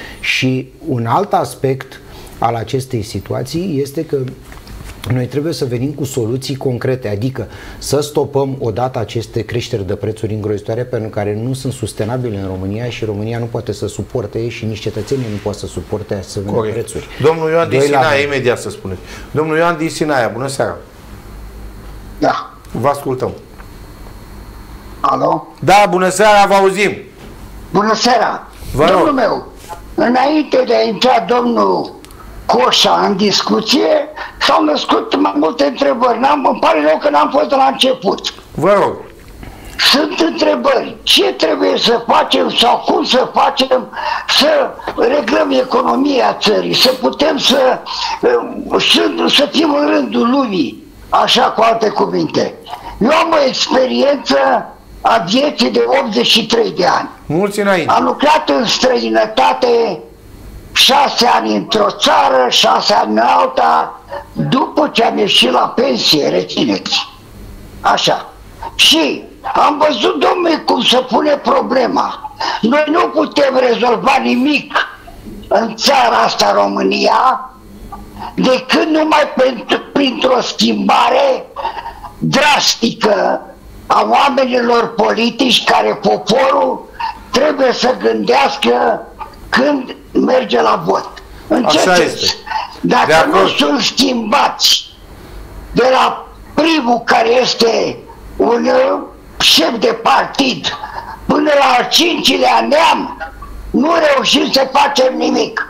Și un alt aspect al acestei situații este că noi trebuie să venim cu soluții concrete, adică să stopăm odată aceste creșteri de prețuri îngrozitoare pentru care nu sunt sustenabile în România și România nu poate să suporte și nici cetățenii nu pot să suporte asemenea Corect. prețuri. Domnul Ioan din Sinaia, imediat să spuneți. Domnul Ioan din Sinaia, bună seara. Da. Vă ascultăm. Alo? Da, bună seara, vă auzim. Bună seara. Vă Domnul rog. meu, înainte de a intra domnul Coșa în discuție, s-au născut mai multe întrebări. Îmi pare rău că n-am fost de la început. Vă rog. sunt întrebări. Ce trebuie să facem sau cum să facem să reglăm economia țării, să putem să, să, să fim în rândul lumii, așa cu alte cuvinte. Eu am o experiență a vieții de optzeci și trei de ani. Mulți înainte. Am lucrat în străinătate șase ani într-o țară, șase ani în alta, după ce am ieșit la pensie, rețineți. Așa. Și am văzut, domnule, cum se pune problema. Noi nu putem rezolva nimic în țara asta, România, decât numai pentru, printr-o schimbare drastică a oamenilor politici, care poporul trebuie să gândească când merge la vot. Înțelegeți? Dacă nu sunt schimbați de la primul care este un șef de partid până la al cincilea neam, nu reușim să facem nimic.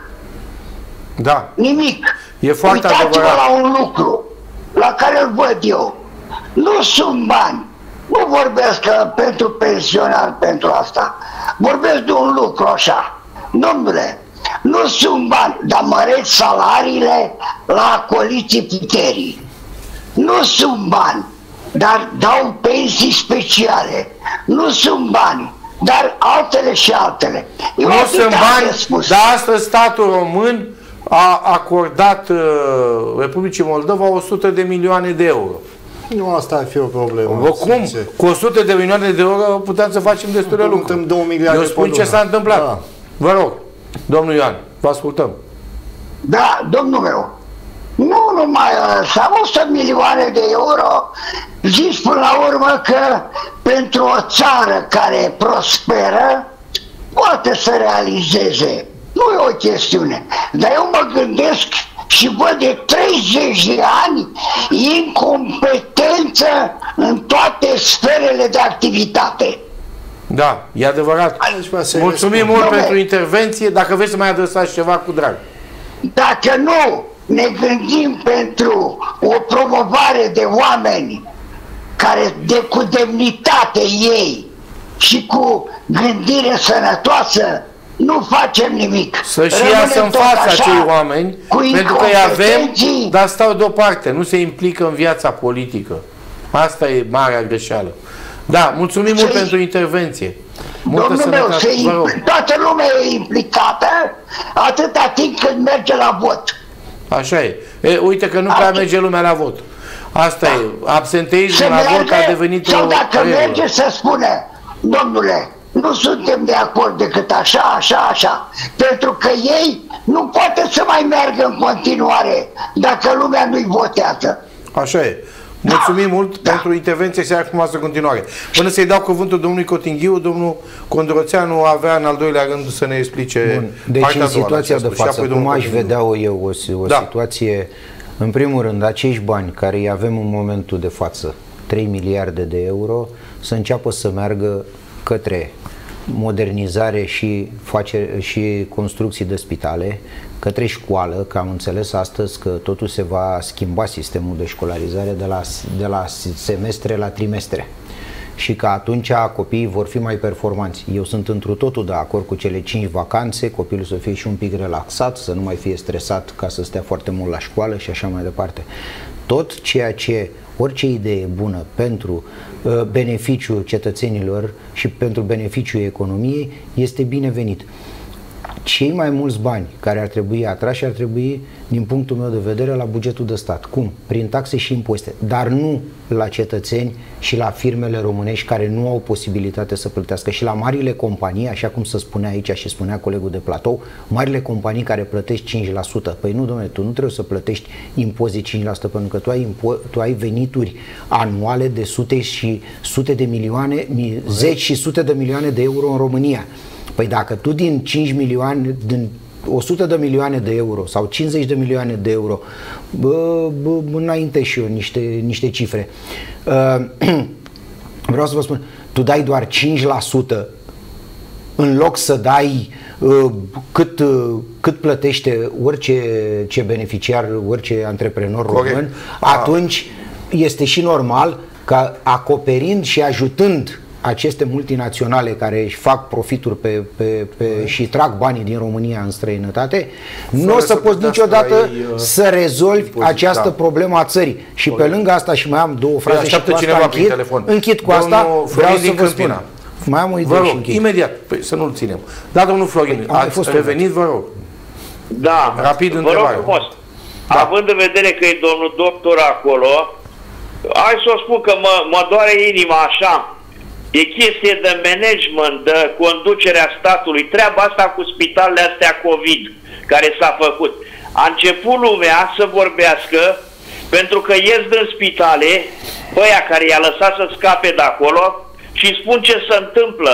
Da. Nimic. E foarte Uitați-vă adevărat. la un lucru la care îl văd eu. Nu sunt bani. Nu vorbesc pentru pensionari, pentru asta. Vorbesc de un lucru așa. Domnule, nu sunt bani, dar măreți salariile la acoliții puterii. Nu sunt bani, dar dau pensii speciale. Nu sunt bani, dar altele și altele. Eu nu sunt bani, dar astăzi statul român a acordat uh, Republicii Moldova o sută de milioane de euro. Nu, asta ar fi o problemă. Cum? Cu o sută de milioane de euro putem să facem destule lucruri. Eu spun ce s-a întâmplat. Da. Vă rog, domnul Ioan, vă ascultăm. Da, domnul meu. Nu numai ăsta, o sută milioane de euro, zici până la urmă că pentru o țară care prosperă poate să realizeze. Nu e o chestiune. Dar eu mă gândesc și văd de treizeci de ani incompetență în toate sferele de activitate. Da, e adevărat. Mulțumim mult Dom'le, pentru intervenție. Dacă vreți să mai adresați ceva, cu drag. Dacă nu ne gândim pentru o promovare de oameni care de cu demnitate ei și cu gândire sănătoasă, nu facem nimic. Să-și iasă în fața acei oameni, pentru că îi avem, dar stau deoparte, nu se implică în viața politică. Asta e marea greșeală. Da, mulțumim mult pentru intervenție. Domnul meu, toată lumea e implicată atâta timp când merge la vot. Așa e. E uite că nu prea merge lumea la vot. Asta da. e. Absenteismul la vot a devenit sau o dacă regulă. merge să spune, domnule, nu suntem de acord decât așa, așa, așa. Pentru că ei nu poate să mai meargă în continuare dacă lumea nu-i votează. Așa e. Mulțumim da. mult da. pentru intervenție, seara frumoasă continuare. Până să-i dau cuvântul domnului Cotinghiu, domnul Condroțeanu avea în al doilea rând să ne explice. Bun. Deci în situația de față, cum aș vedea eu o, o da. situație, în primul rând, acești bani care îi avem în momentul de față, trei miliarde de euro, să înceapă să meargă către modernizare și, face, și construcții de spitale, către școală, că am înțeles astăzi că totul se va schimba sistemul de școlarizare de la, de la semestre la trimestre și că atunci copiii vor fi mai performanți. Eu sunt întru totul de acord cu cele cinci vacanțe, copilul să fie și un pic relaxat, să nu mai fie stresat ca să stea foarte mult la școală și așa mai departe. Tot ceea ce, orice idee bună pentru uh, beneficiul cetățenilor și pentru beneficiul economiei este binevenit. Cei mai mulți bani care ar trebui atrași ar trebui, din punctul meu de vedere, la bugetul de stat. Cum? Prin taxe și impozite, dar nu la cetățeni și la firmele românești care nu au posibilitate să plătească, și la marile companii, așa cum se spunea aici și spunea colegul de platou, marile companii care plătești cinci la sută. Păi nu, domnule, tu nu trebuie să plătești impozit cinci la sută, pentru că tu ai, tu ai venituri anuale de sute și sute de milioane, zeci și sute de milioane de euro în România. Păi dacă tu din cinci milioane, din o sută de milioane de euro sau cincizeci de milioane de euro, bă, bă, înainte și eu niște, niște cifre, uh, vreau să vă spun, tu dai doar cinci la sută în loc să dai uh, cât, uh, cât plătește orice ce beneficiar, orice antreprenor român, atunci este și normal ca, acoperind și ajutând aceste multinaționale care își fac profituri pe, pe, pe, și trag banii din România în străinătate, nu o să poți niciodată ai, uh, să rezolvi impozit, această da. problemă a țării. Și pe lângă asta, și mai am două fraze și cu asta închid, închid cu asta, vreau să vă spun. Mai am o idee și închid. Imediat, păi, să nu-l ținem. Da, domnul Florin, păi, ați fost revenit, vă rog. Da, rapid vă rog frumos. Da. Având în vedere că e domnul doctor acolo, hai să o spun că mă, mă doare inima așa. E chestie de management, de conducerea statului, treaba asta cu spitalele astea COVID care s-a făcut. A început lumea să vorbească pentru că ies din spitale băia care i-a lăsat să scape de acolo și spun ce se întâmplă.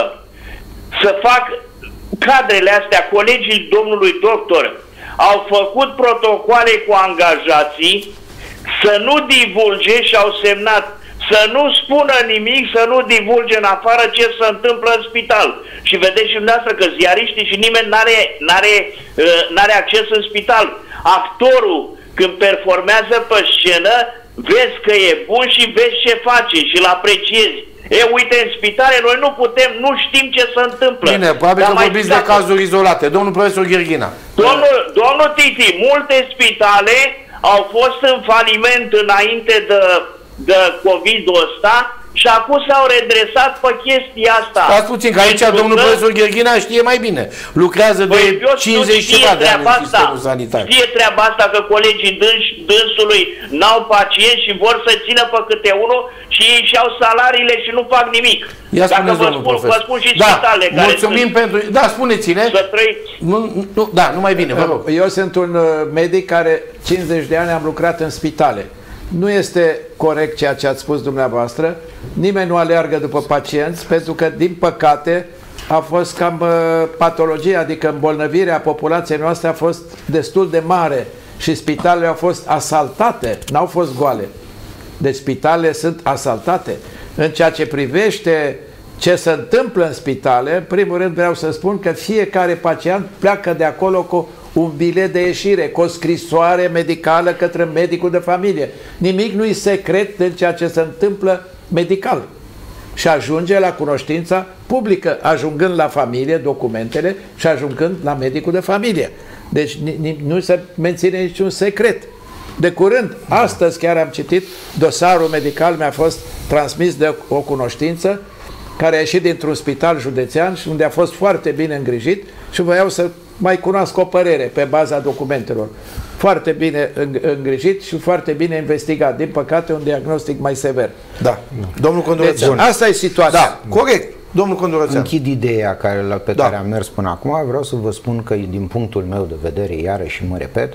Să fac cadrele astea, colegii domnului doctor au făcut protocoale cu angajații să nu divulge și au semnat să nu spună nimic, să nu divulge în afară ce se întâmplă în spital. Și vedeți și dumneavoastră că ziariștii și nimeni n-are, n-are, n-are acces în spital. Actorul, când performează pe scenă, vezi că e bun și vezi ce face și îl apreciezi. E, uite, în spitale noi nu putem, nu știm ce se întâmplă. Bine, probabil că vorbiți de cazuri izolate. Domnul profesor Gherghina. Domnul, domnul Titi, multe spitale au fost în faliment înainte de, de COVID-ul ăsta și acum s-au redresat pe chestia asta. Stați puțin, că aici pentru domnul că... profesor Gherghina știe mai bine. Lucrează de cincizeci ceva de ani în sistemul sanitar. Știe treaba asta că colegii dâns, dânsului n-au pacienți și vor să țină pe câte unul și ei și-au salariile și nu fac nimic. Ia Dacă vă spun, vă spun și da, spitalele care mulțumim sunt, pentru... Da, spuneți-ne. Să trăiți. Nu, nu, da, nu mai bine, vă rog. Eu sunt un medic care cincizeci de ani am lucrat în spitale. Nu este corect ceea ce ați spus dumneavoastră. Nimeni nu aleargă după pacienți, pentru că, din păcate, a fost cam uh, patologie, adică îmbolnăvirea populației noastre a fost destul de mare și spitalele au fost asaltate, n-au fost goale. Deci spitalele sunt asaltate. În ceea ce privește ce se întâmplă în spitale, în primul rând vreau să spun că fiecare pacient pleacă de acolo cu un bilet de ieșire, cu o scrisoare medicală către medicul de familie. Nimic nu e secret în ceea ce se întâmplă medical. Și ajunge la cunoștința publică, ajungând la familie, documentele, și ajungând la medicul de familie. Deci nu se menține niciun secret. De curând, astăzi chiar am citit, dosarul medical mi-a fost transmis de o cunoștință care a ieșit dintr-un spital județean și unde a fost foarte bine îngrijit și voiau să mai cunosc o părere pe baza documentelor. Foarte bine îngrijit și foarte bine investigat. Din păcate, un diagnostic mai sever. Da. Domnul Condurățean. Deci, asta e situația. Da, corect. Domnul Condurățean. Închid ideea care, pe da. care am mers până acum. Vreau să vă spun că, din punctul meu de vedere, iarăși mă repet,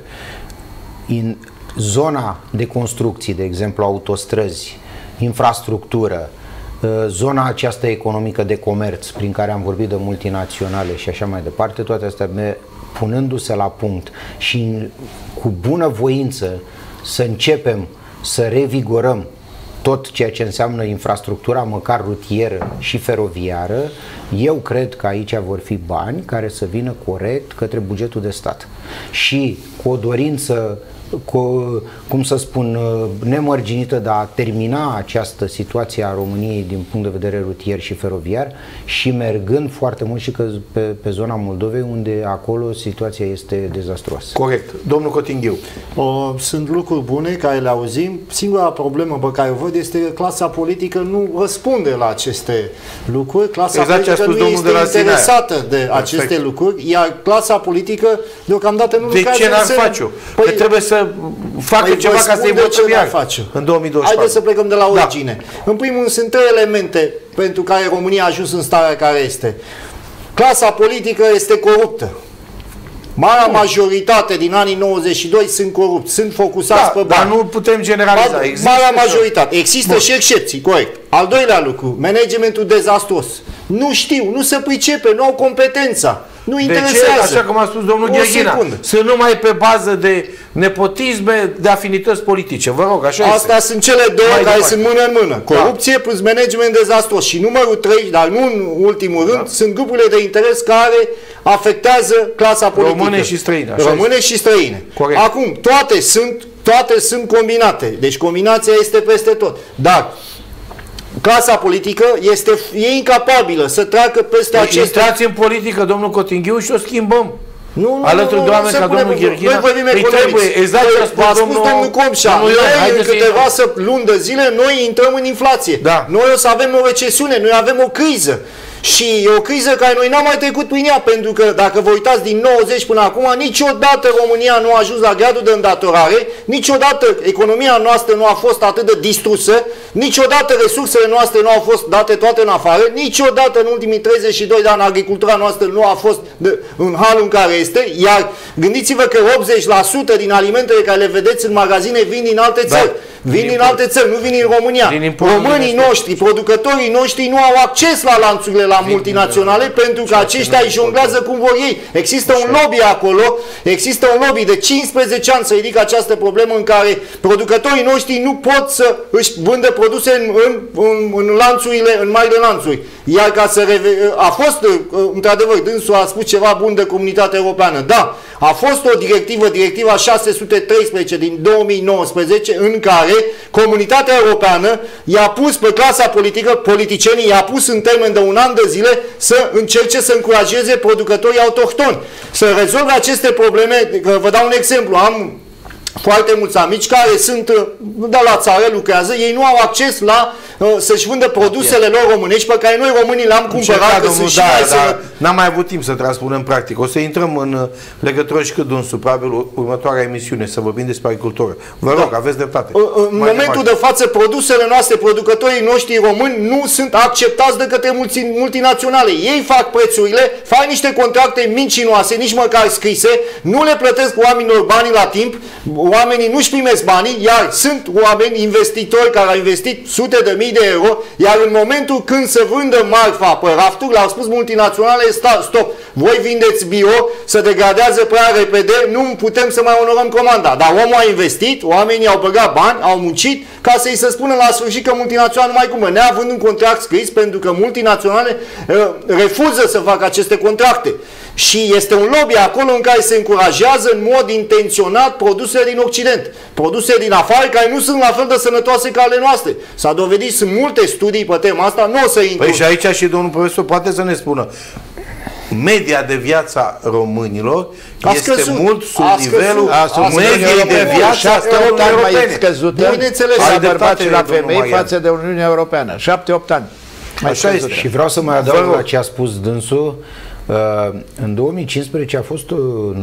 în zona de construcții, de exemplu, autostrăzi, infrastructură, zona aceasta economică de comerț, prin care am vorbit de multinaționale și așa mai departe, toate astea punându-se la punct și cu bună voință să începem să revigorăm tot ceea ce înseamnă infrastructura, măcar rutieră și feroviară, eu cred că aici vor fi bani care să vină corect către bugetul de stat. Și cu o dorință, cu, cum să spun, nemărginită de a termina această situație a României din punct de vedere rutier și feroviar și mergând foarte mult și că pe, pe zona Moldovei, unde acolo situația este dezastruoasă. Corect. Domnul Cotinghiu. O, sunt lucruri bune care le auzim. Singura problemă pe care o văd este că clasa politică nu răspunde la aceste lucruri. Clasa exact politică nu este de interesată de Perfect. aceste lucruri, iar clasa politică deocamdată nu de lucrează. De ce n-ar face-o? Păi, că trebuie să facă păi ceva ca să-i votăm iar în două mii douăzeci și patru. Haideți să plecăm de la origine. Da. În primul rând, sunt trei elemente pentru care România a ajuns în starea care este. Clasa politică este coruptă. Marea majoritate din anii nouăzeci și doi sunt corupți, sunt focusați da, pe bani. Dar nu putem generaliza. Există Marea majoritate. Există Bun. și excepții, corect. Al doilea lucru, managementul dezastruos. Nu știu, nu se pricepe, nu au competența. Nu interesează. De ce? Așa cum a spus domnul Gherghina. Sunt numai pe bază de nepotisme, de afinități politice. Vă rog, așa Asta este. sunt cele două Mai care departe. sunt mână în mână. Corupție da. plus management dezastruos. Și numărul trei, dar nu în ultimul rând, da. sunt grupurile de interes care afectează clasa politică. Române și străine. Române și străine. Corect. Acum, toate sunt, toate sunt combinate. Deci combinația este peste tot. Dar clasa politică este, e incapabilă să treacă peste deci aceste... Intrați în politică, domnul Cotinghiu, și o schimbăm. Nu, nu, alături nu, de oameni ca domnul Ghirghina. Noi vorbim economics. Trebuie, exact ce a spus domnul, domnul Comșa. Noi în câteva luni de zile noi intrăm în inflație. Da. Noi o să avem o recesiune, noi avem o criză. Și e o criză care noi n-am mai trecut prin ea, pentru că dacă vă uitați din nouăzeci până acum, niciodată România nu a ajuns la gradul de îndatorare, niciodată economia noastră nu a fost atât de distrusă, niciodată resursele noastre nu au fost date toate în afară, niciodată în ultimii treizeci și doi de ani agricultura noastră nu a fost de, în halul în care este, iar gândiți-vă că optzeci la sută din alimentele care le vedeți în magazine vin din alte țări. Da. Vin din alte țări, nu vin din România. Din Românii noștri, producătorii noștri nu au acces la lanțurile la multinaționale pentru că aceștia îi jonglează cum vor ei. Există un lobby acolo, există un lobby de cincisprezece ani să ridică această problemă în care producătorii noștri nu pot să își vândă produse în, în, în, în lanțurile, în marile lanțuri. Iar ca să reve... a fost, într-adevăr, dânsul a spus ceva bun de Comunitatea Europeană. Da, a fost o directivă, directiva șase sute treisprezece din două mii nouăsprezece, în care Comunitatea Europeană i-a pus pe clasa politică, politicienii i-a pus în termen de un an de zile să încerce să încurajeze producătorii autohtoni să rezolve aceste probleme. Vă dau un exemplu, am foarte mulți amici care sunt de la țară, lucrează, ei nu au acces la uh, să-și vândă produsele lor românești pe care noi românii le-am cumpărat. Da, da, n-am mai avut timp să transpunem practic. O să intrăm în legătură și cât dânsul, probabil următoarea emisiune, să vorbim despre agricultură. Vă rog, da. Aveți dreptate. În mai momentul de față, produsele noastre, producătorii noștri români nu sunt acceptați de către multi, multinaționale. Ei fac prețurile, fac niște contracte mincinoase, nici măcar scrise, nu le plătesc oamenilor banii la timp, oamenii nu-și primesc banii, iar sunt oameni investitori care au investit sute de mii de euro, iar în momentul când se vândă marfa pe rafturi, le-au spus multinaționale, stop, voi vindeți bio, se degradează prea repede, nu putem să mai onorăm comanda. Dar omul a investit, oamenii au băgat bani, au muncit, ca să-i se spună la sfârșit că multinaționale nu mai cumpără, neavând un contract scris, pentru că multinaționale uh, refuză să facă aceste contracte. Și este un lobby acolo în care se încurajează în mod intenționat produsele din Occident, produse din afară care nu sunt la fel de sănătoase ca ale noastre. S-a dovedit, sunt multe studii pe tema asta, nu o să intru. Păi și aici și domnul profesor poate să ne spună. Media de viață a românilor a este scăzut, mult sub a nivelul mediei de viață a Uniunii Europene. Scăzută la bărbați și la femei față de Uniunea Europeană. șapte opt ani. Așa este. Și vreau să mai adaug la ce a spus dânsul. În două mii cincisprezece a fost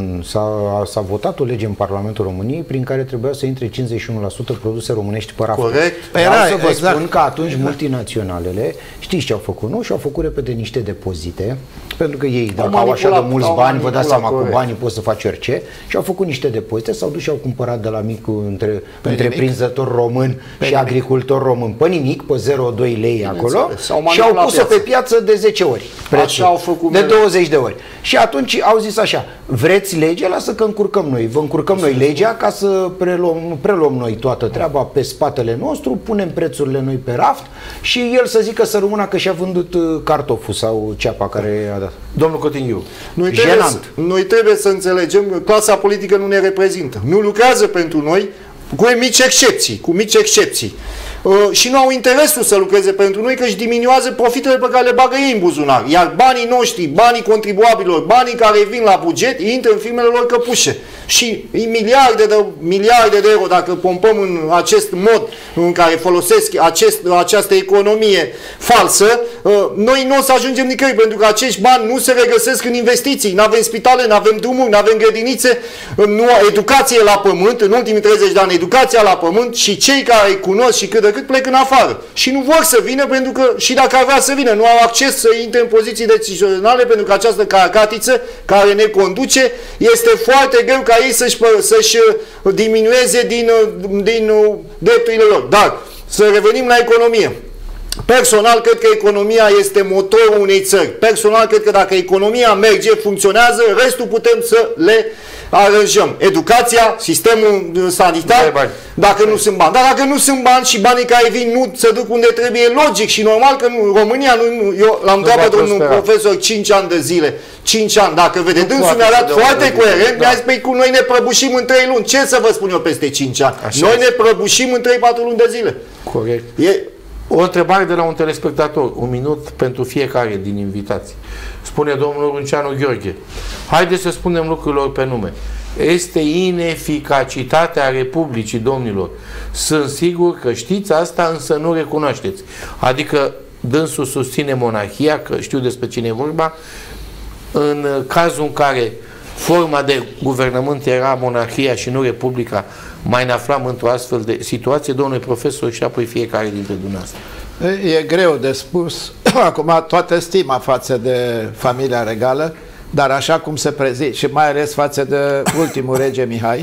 s-a votat o lege în Parlamentul României prin care trebuia să intre cincizeci și unu la sută produse românești pe rafturi. Corect. Vreau să vă exact. spun că atunci multinaționalele, știți ce au făcut? Nu, și-au făcut repede niște depozite, pentru că ei, dacă au așa de mulți bani, vă dați seama, cu banii poți să faci orice, și au făcut niște depozite, s-au dus și au cumpărat de la micul între, întreprinzător român pe și nimic. agricultor român pe nimic, pe zero virgulă doi lei acolo, și au pus-o pe piață de zece ori. Așa au făcut de douăzeci de ori. Și atunci au zis așa: vreți lege? Lasă că încurcăm noi. Vă încurcăm noi legea ca să preluăm, preluăm noi toată treaba pe spatele nostru, punem prețurile noi pe raft și el să zică să rămână că și-a vândut cartoful sau ceapa care a dat. Domnul Cotinghiu, noi trebuie, să, noi trebuie să înțelegem, clasa politică nu ne reprezintă. Nu lucrează pentru noi, cu mici excepții, cu mici excepții. Uh, și nu au interesul să lucreze pentru noi, că își diminuează profitele pe care le bagă ei în buzunar. Iar banii noștri, banii contribuabililor, banii care vin la buget, intră în firmele lor căpușe. Și miliarde de, miliarde de euro, dacă pompăm în acest mod în care folosesc acest, această economie falsă, uh, noi nu o să ajungem nicăieri, pentru că acești bani nu se regăsesc în investiții. Nu avem spitale, nu avem drumuri, nu avem grădinițe, nu, educație la pământ, în ultimii treizeci de ani educația la pământ, și cei care îi cunosc și cât de cât plec în afară. Și nu vor să vină, pentru că și dacă ar vrea să vină, nu au acces să intre în poziții decizionale, pentru că această caracatiță care ne conduce este foarte greu ca ei să-și să-și diminueze din, din drepturile lor. Dar să revenim la economie. Personal, cred că economia este motorul unei țări. Personal, cred că dacă economia merge, funcționează, restul putem să le aranjăm. Educația, sistemul sanitar, dacă nu sunt bani. Dar dacă nu sunt bani și banii care vin nu se duc unde trebuie, e logic și normal că nu, România, nu, eu l-am întrebat domnul profesor cinci ani de zile, cinci ani, dacă vede, dânsul mi-a dat foarte coerent, mi-a zis, păi, noi ne prăbușim în trei luni. Ce să vă spun eu peste cinci ani? Așa noi este. ne prăbușim în trei patru luni de zile. Corect. E, O întrebare de la un telespectator, un minut pentru fiecare din invitații. Spune domnul Runceanu Gheorghe, haideți să spunem lucrurilor pe nume. Este ineficacitatea Republicii, domnilor. Sunt sigur că știți asta, însă nu recunoașteți. Adică dânsul susține monarhia, că știu despre cine e vorba, în cazul în care forma de guvernământ era monarhia și nu Republica, mai ne aflam într-o astfel de situație, domnule profesor, și apoi fiecare dintre dumneavoastră. E greu de spus. Acum, toată stima față de familia regală, dar așa cum se prezice, și mai ales față de ultimul rege Mihai,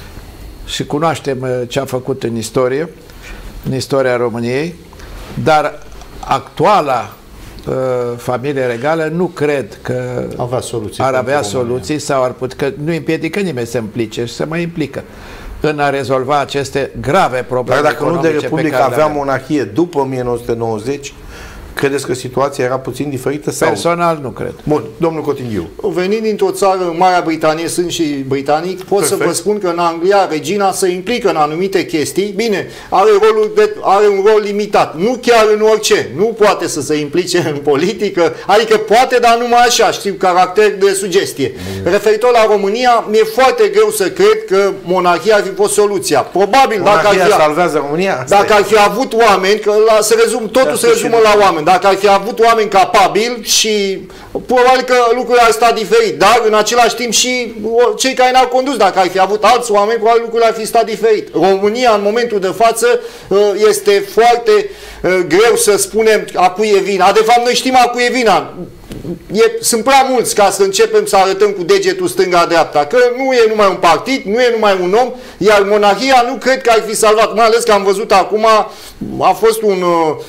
și cunoaștem ce a făcut în istorie, în istoria României, dar actuala uh, familie regală nu cred că avea soluții ar avea soluții sau ar putea, că nu împiedică nimeni să se implice și se mai implică în a rezolva aceste grave probleme. Dar dacă nu de Republica avea monarhie după o mie nouă sute nouăzeci, credeți că situația era puțin diferită? Sau? Personal nu cred. Bun, domnul Cotinghiu. Venind dintr-o țară, Marea Britanie, sunt și britanic, pot Perfect. să vă spun că în Anglia regina se implică în anumite chestii. Bine, are, rolul de, are un rol limitat. Nu chiar în orice. Nu poate să se implice în politică. Adică poate, dar numai așa. Știu, caracter de sugestie. Mm. Referitor la România, mi-e foarte greu să cred că monarhia ar fi fost soluția. Probabil, monarhia dacă ar fi, salvează România? Asta dacă e. ar fi avut oameni, că la, se rezum, totul se rezumă la oameni. Dacă ar fi avut oameni capabili și probabil că lucrurile ar sta diferit, dar în același timp și cei care ne-au condus, dacă ar fi avut alți oameni, probabil lucrurile ar fi stat diferit. România în momentul de față este foarte greu să spunem a cui e vina. De fapt noi știm a cui e vina. E, sunt prea mulți ca să începem să arătăm cu degetul stânga-dreapta, că nu e numai un partid, nu e numai un om, iar monarhia nu cred că ar fi salvat, mai ales că am văzut acum, a fost un,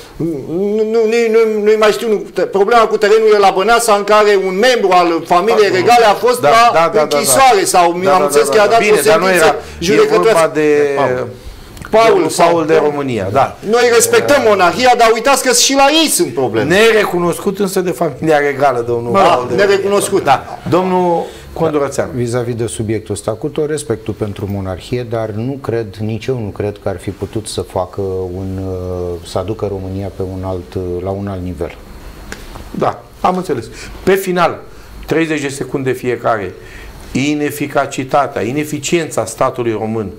nu, nu, nu, nu mai știu, problema cu terenurile la Băneasa, în care un membru al familiei regale a fost da, la da, da, închisoare, da, da. sau da, am înțeles da, da, că i-a dat Bine, o sentință judecătoare. De... Paul, Paul, Paul de România, da. Noi respectăm monarhia, dar uitați că și la ei sunt probleme. Nerecunoscut însă de familia regală, domnul da, Paul de nerecunoscut. Da. Domnul Condorățeanu. Da. Vis-a-vis de subiectul ăsta, cu tot respectul pentru monarhie, dar nu cred, nici eu nu cred că ar fi putut să facă un, să aducă România pe un alt, la un alt nivel. Da, am înțeles. Pe final, treizeci de secunde fiecare, ineficacitatea, ineficiența statului român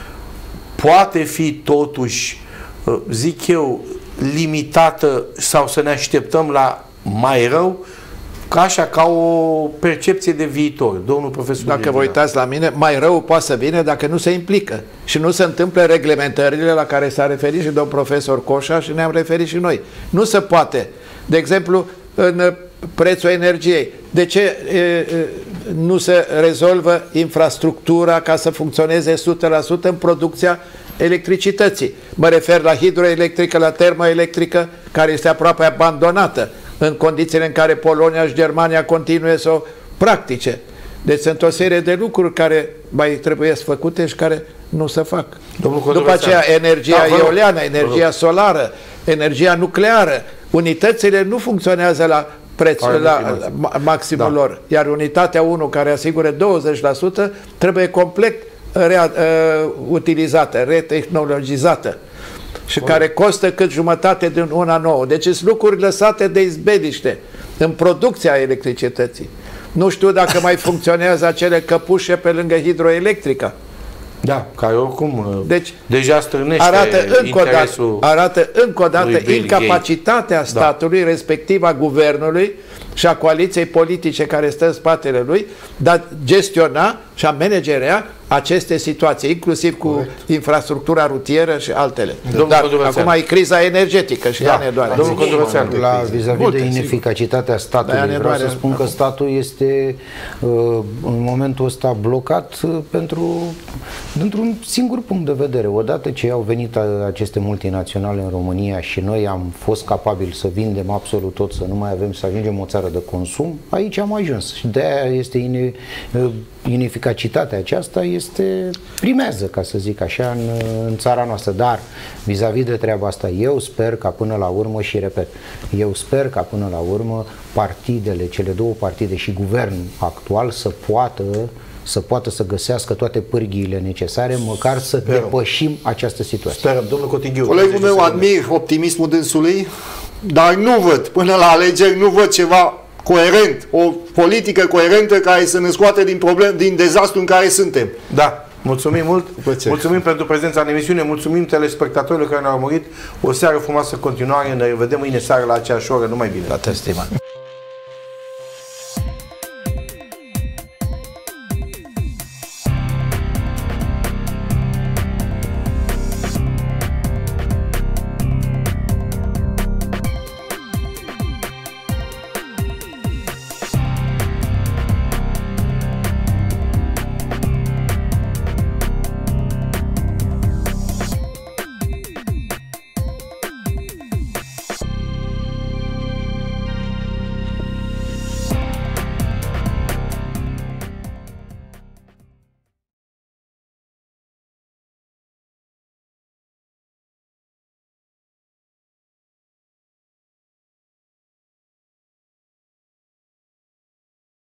poate fi totuși, zic eu, limitată sau să ne așteptăm la mai rău, ca așa, ca o percepție de viitor. Domnul profesor Dacă Regina. Vă uitați la mine, mai rău poate să vină dacă nu se implică și nu se întâmplă reglementările la care s-a referit și domnul profesor Coșa și ne-am referit și noi. Nu se poate. De exemplu, în prețul energiei. De ce e, nu se rezolvă infrastructura ca să funcționeze o sută la sută în producția electricității? Mă refer la hidroelectrică, la termoelectrică, care este aproape abandonată în condițiile în care Polonia și Germania continuă să o practice. Deci sunt o serie de lucruri care mai trebuie făcute și care nu se fac. După aceea, energia da, eoliană, energia solară, energia nucleară, unitățile nu funcționează la prețul, la maximul da. lor. Iar unitatea unu, care asigură douăzeci la sută, trebuie complet rea, uh, utilizată, retehnologizată. Și Bun. care costă cât jumătate din una nouă. Deci sunt lucruri lăsate de izbeliște în producția electricității. Nu știu dacă mai funcționează acele căpușe pe lângă hidroelectrica. Da, care oricum deci, deja strânește arată încă o dată, arată încă o dată incapacitatea statului, da. respectiv a guvernului și a coaliției politice care stă în spatele lui, dar gestiona și a managerea aceste situații, inclusiv cu Corect. infrastructura rutieră și altele. Dar acum e criza energetică și da. ea ne doare. Domnul Condorățeanu, la vis-a-vis -vis de ineficacitatea statului, vreau să spun că statul este în momentul ăsta blocat pentru dintr-un singur punct de vedere. Odată ce au venit aceste multinaționale în România și noi am fost capabili să vindem absolut tot, să nu mai avem, să ajungem o țară de consum, aici am ajuns. Și de-aia este ine, ineficacitatea aceasta este primează, ca să zic așa, în, în țara noastră. Dar vis-a-vis -vis de treaba asta, eu sper ca până la urmă, și repet, eu sper ca până la urmă partidele, cele două partide și guvernul actual să poată să poată să găsească toate pârghiile necesare, măcar să Sperăm. depășim această situație. Sperăm, domnul Cotighiu. Colegul meu, admir optimismul dânsului, dar nu văd, până la alegeri, nu văd ceva coerent, o politică coerentă care să ne scoate din problem, din dezastru în care suntem. Da. Mulțumim mult, mulțumim pentru prezența în emisiune, mulțumim telespectatorilor care ne-au urmărit. O seară frumoasă continuare, ne vedem mâine seară la aceeași oră, numai bine. La testimon.